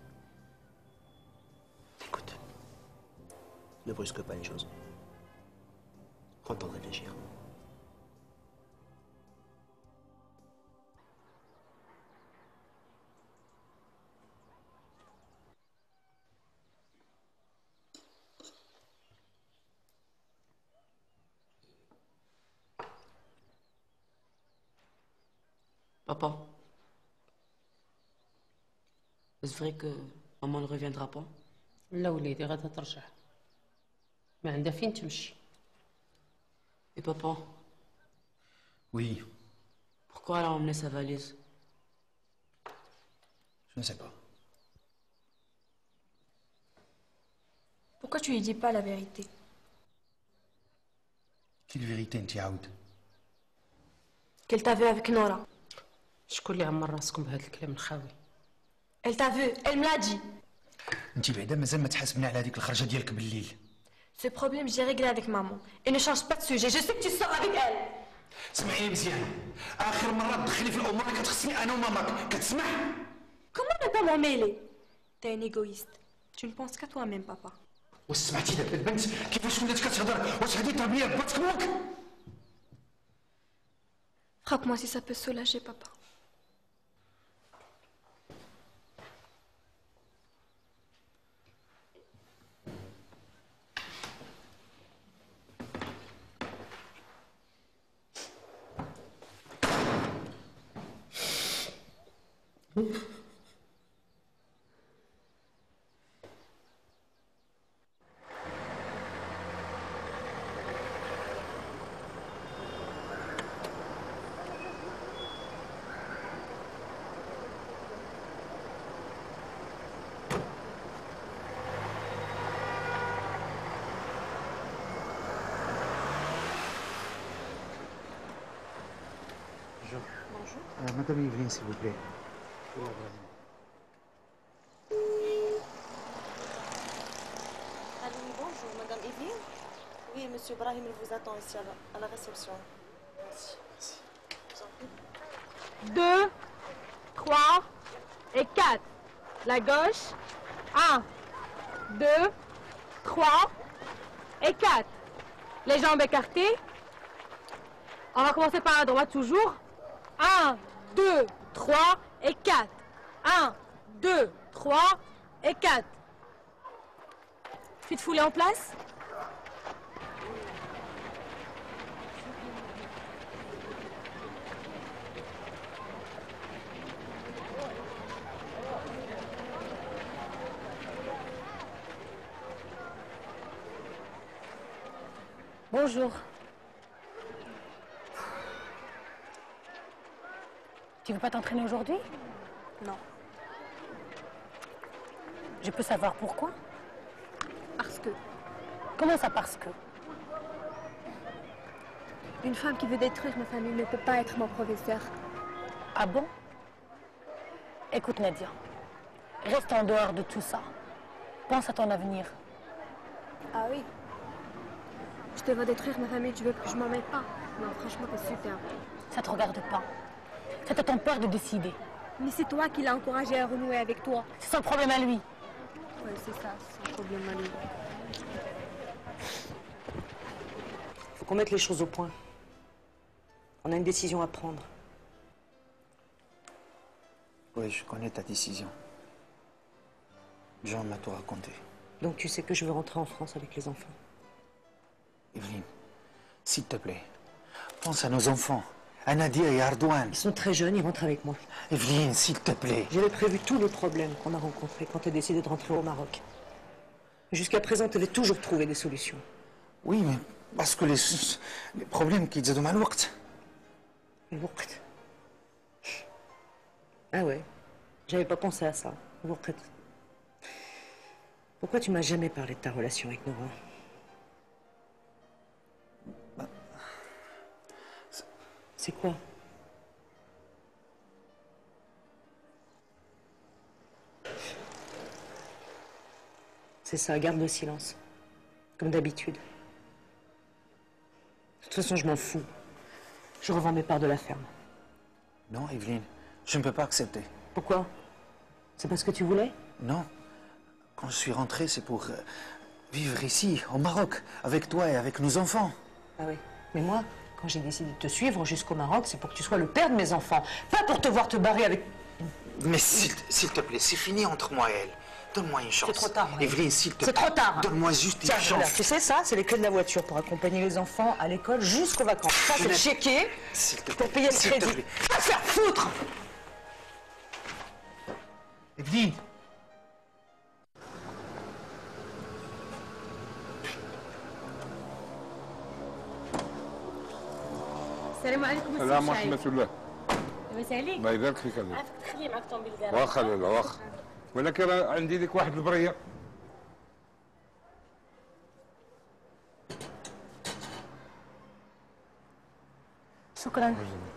[SPEAKER 13] Écoute, ne brusque pas les choses. Prends le temps de réfléchir.
[SPEAKER 7] Papa, est-ce vrai que maman ne reviendra pas? لا وليدي غادا ترجع ما عندها فين تمشي. Et papa?
[SPEAKER 5] Oui.
[SPEAKER 7] Pourquoi elle a emmené sa valise?
[SPEAKER 5] Je ne sais pas.
[SPEAKER 14] Pourquoi tu lui dis pas la vérité?
[SPEAKER 5] Quelle vérité, Ntiaoud?
[SPEAKER 14] Qu'elle t'a vu avec Nora.
[SPEAKER 7] شكون اللي عمر راسكم بهذا الكلام الخاوي؟
[SPEAKER 14] Elle t'a vu, elle me l'a dit.
[SPEAKER 5] انت بعدا مازال ما تحاسبنا على هذيك الخرجه ديالك بالليل.
[SPEAKER 14] Ce problème, j'ai réglé avec maman. Et ne change pas de sujet. Je sais que tu sors avec elle.
[SPEAKER 5] اسمعي مزيان، اخر مره تدخلي في الامور اللي كتخصني انا وماماك، كتسمح؟
[SPEAKER 14] Comment ne pas m'en mêler? T'es un égoïste. Tu ne penses qu'à toi-même, papa.
[SPEAKER 5] واش سمعتي داك البنت كيفاش ولات كتهضر؟ واش هادي تربيه بات كبوك؟
[SPEAKER 14] Frappe-moi si ça peut soulager, papa.
[SPEAKER 5] Bonjour. Euh, Madame Yveline, s'il vous plaît.
[SPEAKER 1] Allô, bonjour, Madame Yveline. Oui, Monsieur Brahim vous attend ici à la, à la réception. Merci, merci. Je vous en prie.
[SPEAKER 3] Deux, trois et quatre. La gauche. Un, deux, trois et quatre. Les jambes écartées. On va commencer par la droite toujours. Un, deux, trois et quatre. un, deux, trois et quatre. Tu te foulais en place? Bonjour. Tu veux pas t'entraîner aujourd'hui?
[SPEAKER 14] Non.
[SPEAKER 3] Je peux savoir pourquoi?
[SPEAKER 14] Parce que
[SPEAKER 3] Comment ça parce que?
[SPEAKER 14] une femme qui veut détruire ma famille ne peut pas être mon professeur.
[SPEAKER 3] Ah bon? Écoute Nadia, reste en dehors de tout ça. Pense à ton avenir.
[SPEAKER 14] Ah oui? Je te veux détruire ma famille, tu veux que je m'en mette pas? Non, franchement, t'es super.
[SPEAKER 3] Ça te regarde pas. C'est à ton père de décider.
[SPEAKER 14] Mais c'est toi qui l'as encouragé à renouer avec toi.
[SPEAKER 3] C'est son problème à lui.
[SPEAKER 14] Ouais, c'est ça, c'est son problème à lui.
[SPEAKER 15] Faut qu'on mette les choses au point. On a une décision à prendre.
[SPEAKER 5] Oui, je connais ta décision. Jean m'a tout raconté.
[SPEAKER 15] Donc tu sais que je veux rentrer en France avec les enfants.
[SPEAKER 5] Evelyne, s'il te plaît, pense à nos enfants, à Nadia et à Ardouane.
[SPEAKER 15] Ils sont très jeunes, ils rentrent avec moi.
[SPEAKER 5] Evelyne, s'il te plaît.
[SPEAKER 15] J'avais prévu tous les problèmes qu'on a rencontrés quand tu as décidé de rentrer au Maroc. Jusqu'à présent, tu avais toujours trouvé des solutions.
[SPEAKER 5] Oui, mais parce que les, les problèmes qui te donnent le temps.
[SPEAKER 15] Le temps. Ah ouais, j'avais pas pensé à ça. Le temps. Pourquoi tu m'as jamais parlé de ta relation avec Nora? C'est quoi? C'est ça, garde le silence. Comme d'habitude. De toute façon, je m'en fous. Je revends mes parts de la ferme.
[SPEAKER 5] Non, Evelyne, je ne peux pas accepter.
[SPEAKER 15] Pourquoi? C'est parce que tu voulais?
[SPEAKER 5] Non. Quand je suis rentré, c'est pour euh, vivre ici, au Maroc, avec toi et avec nos enfants.
[SPEAKER 15] Ah oui. Mais moi, quand j'ai décidé de te suivre jusqu'au Maroc, c'est pour que tu sois le père de mes enfants. Pas pour te voir te barrer avec...
[SPEAKER 5] Mais s'il s'il te plaît, c'est fini entre moi et elle. Donne-moi une chance.
[SPEAKER 15] C'est trop tard.
[SPEAKER 5] Evelyne, s'il te plaît.
[SPEAKER 15] C'est trop tard.
[SPEAKER 5] Donne-moi juste
[SPEAKER 15] Tiens,
[SPEAKER 5] une chance.
[SPEAKER 15] regarde, tu sais ça, c'est les clés de la voiture pour accompagner les enfants à l'école jusqu'aux vacances. Ça, c'est le chéquier pour payer le
[SPEAKER 5] S'il te
[SPEAKER 15] crédit.
[SPEAKER 5] plaît.
[SPEAKER 15] Va te faire foutre!
[SPEAKER 5] Evelyne.
[SPEAKER 3] السلام عليكم
[SPEAKER 2] السلام ورحمة الله.
[SPEAKER 3] لاباس عليك؟
[SPEAKER 2] الله يبارك فيك هذا.
[SPEAKER 3] عرفت تخلي معك طوموبيل كراج.
[SPEAKER 2] واخا لالا واخا. ولكن راه عندي لك واحد البرية.
[SPEAKER 3] شكرا.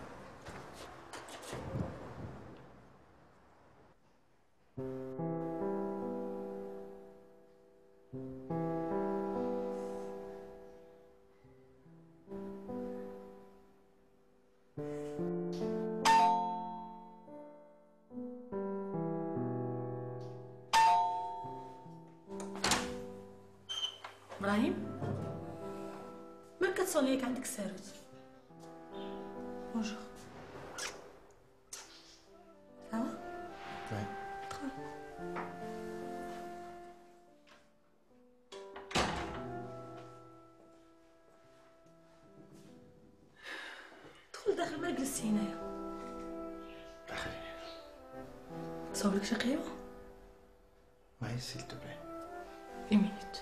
[SPEAKER 10] ابراهيم ما كتصوني هيك عندك الساروت. بونجور. Ça va?
[SPEAKER 5] Oui.
[SPEAKER 10] دخل داخل ما جلسي هنايا.
[SPEAKER 5] داخل.
[SPEAKER 10] تصور لك شي قهوة؟
[SPEAKER 5] Oui, s'il te plaît.
[SPEAKER 10] Une minute.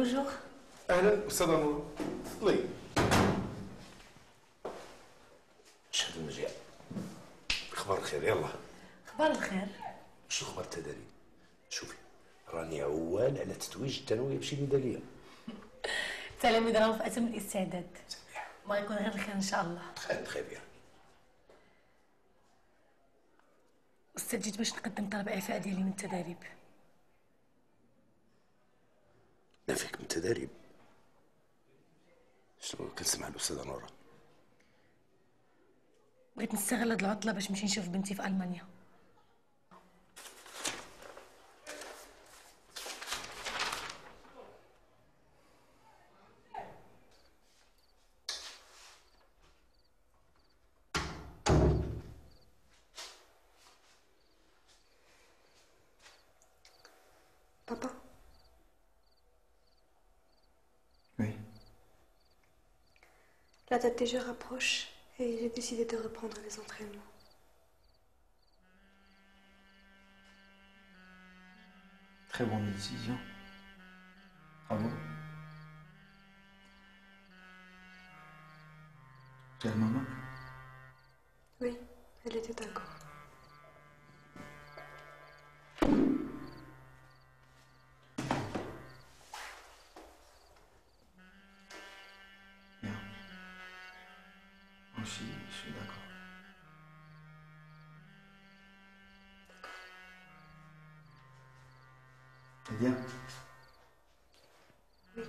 [SPEAKER 14] Bonjour.
[SPEAKER 17] اهلا استاذه نور، تفضلي. شهد المجيء. اخبار الخير يلا.
[SPEAKER 14] اخبار الخير.
[SPEAKER 17] شنو اخبار التدريب؟ شوفي راني عوال على تتويج الثانويه بشي ميداليه.
[SPEAKER 14] التلاميذ راهم في اتم الاستعداد. ما يكون غير الخير ان شاء الله.
[SPEAKER 17] خير خير يا
[SPEAKER 14] استاذ، جيت باش نقدم طلب اعفاء ديالي من التدريب.
[SPEAKER 17] نافيك من التدريب؟ شنو كنسمع الاستاذه نورا؟
[SPEAKER 14] بغيت نستغل هاد العطله باش نمشي نشوف بنتي في المانيا.
[SPEAKER 10] Papa.
[SPEAKER 5] Oui.
[SPEAKER 10] La date des Jeux rapproche et j'ai décidé de reprendre les entraînements.
[SPEAKER 5] Très bonne décision. Bravo. C'est la maman?
[SPEAKER 10] Oui, elle était d'accord.
[SPEAKER 5] Moi aussi, je suis d'accord. C'est bien.
[SPEAKER 10] Oui.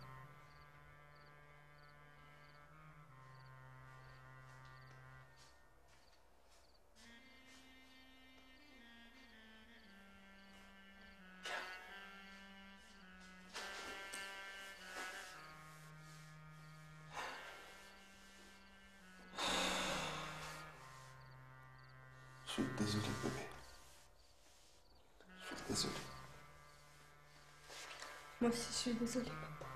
[SPEAKER 17] Je suis désolé bébé. Je suis désolé.
[SPEAKER 10] Moi aussi, je suis désolée, papa.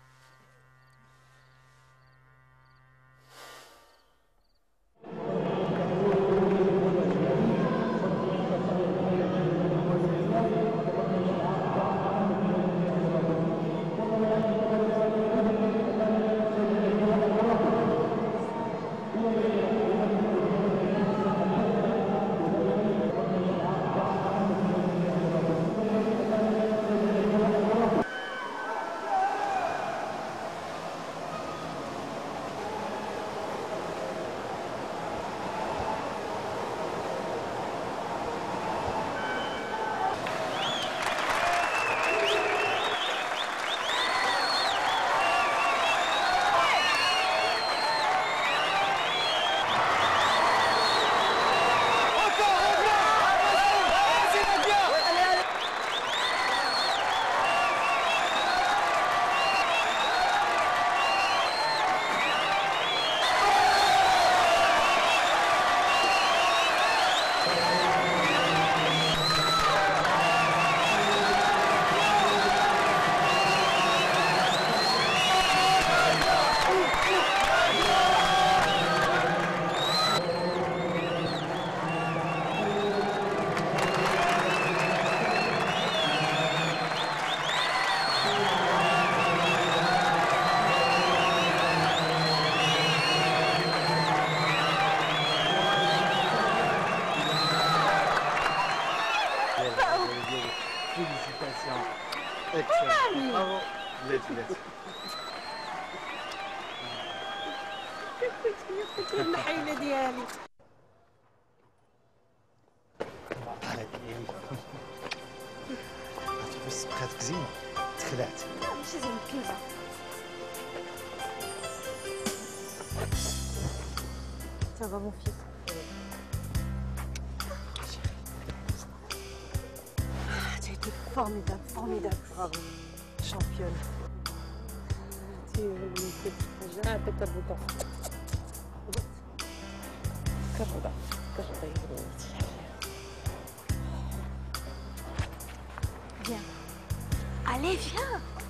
[SPEAKER 5] Félicitations. Excellent. Bravo. Laisse, laisse.
[SPEAKER 7] الحيلة ديالي.
[SPEAKER 5] بس بقاتك زين تخلعت.
[SPEAKER 10] لا ماشي زين كلبة. Ça va mon fils. Tu as été formidable, formidable. Bravo. Championne. Tu es petite
[SPEAKER 7] هات الكربوطة. كربوطة كربوطة.
[SPEAKER 10] Viens. Allez, viens.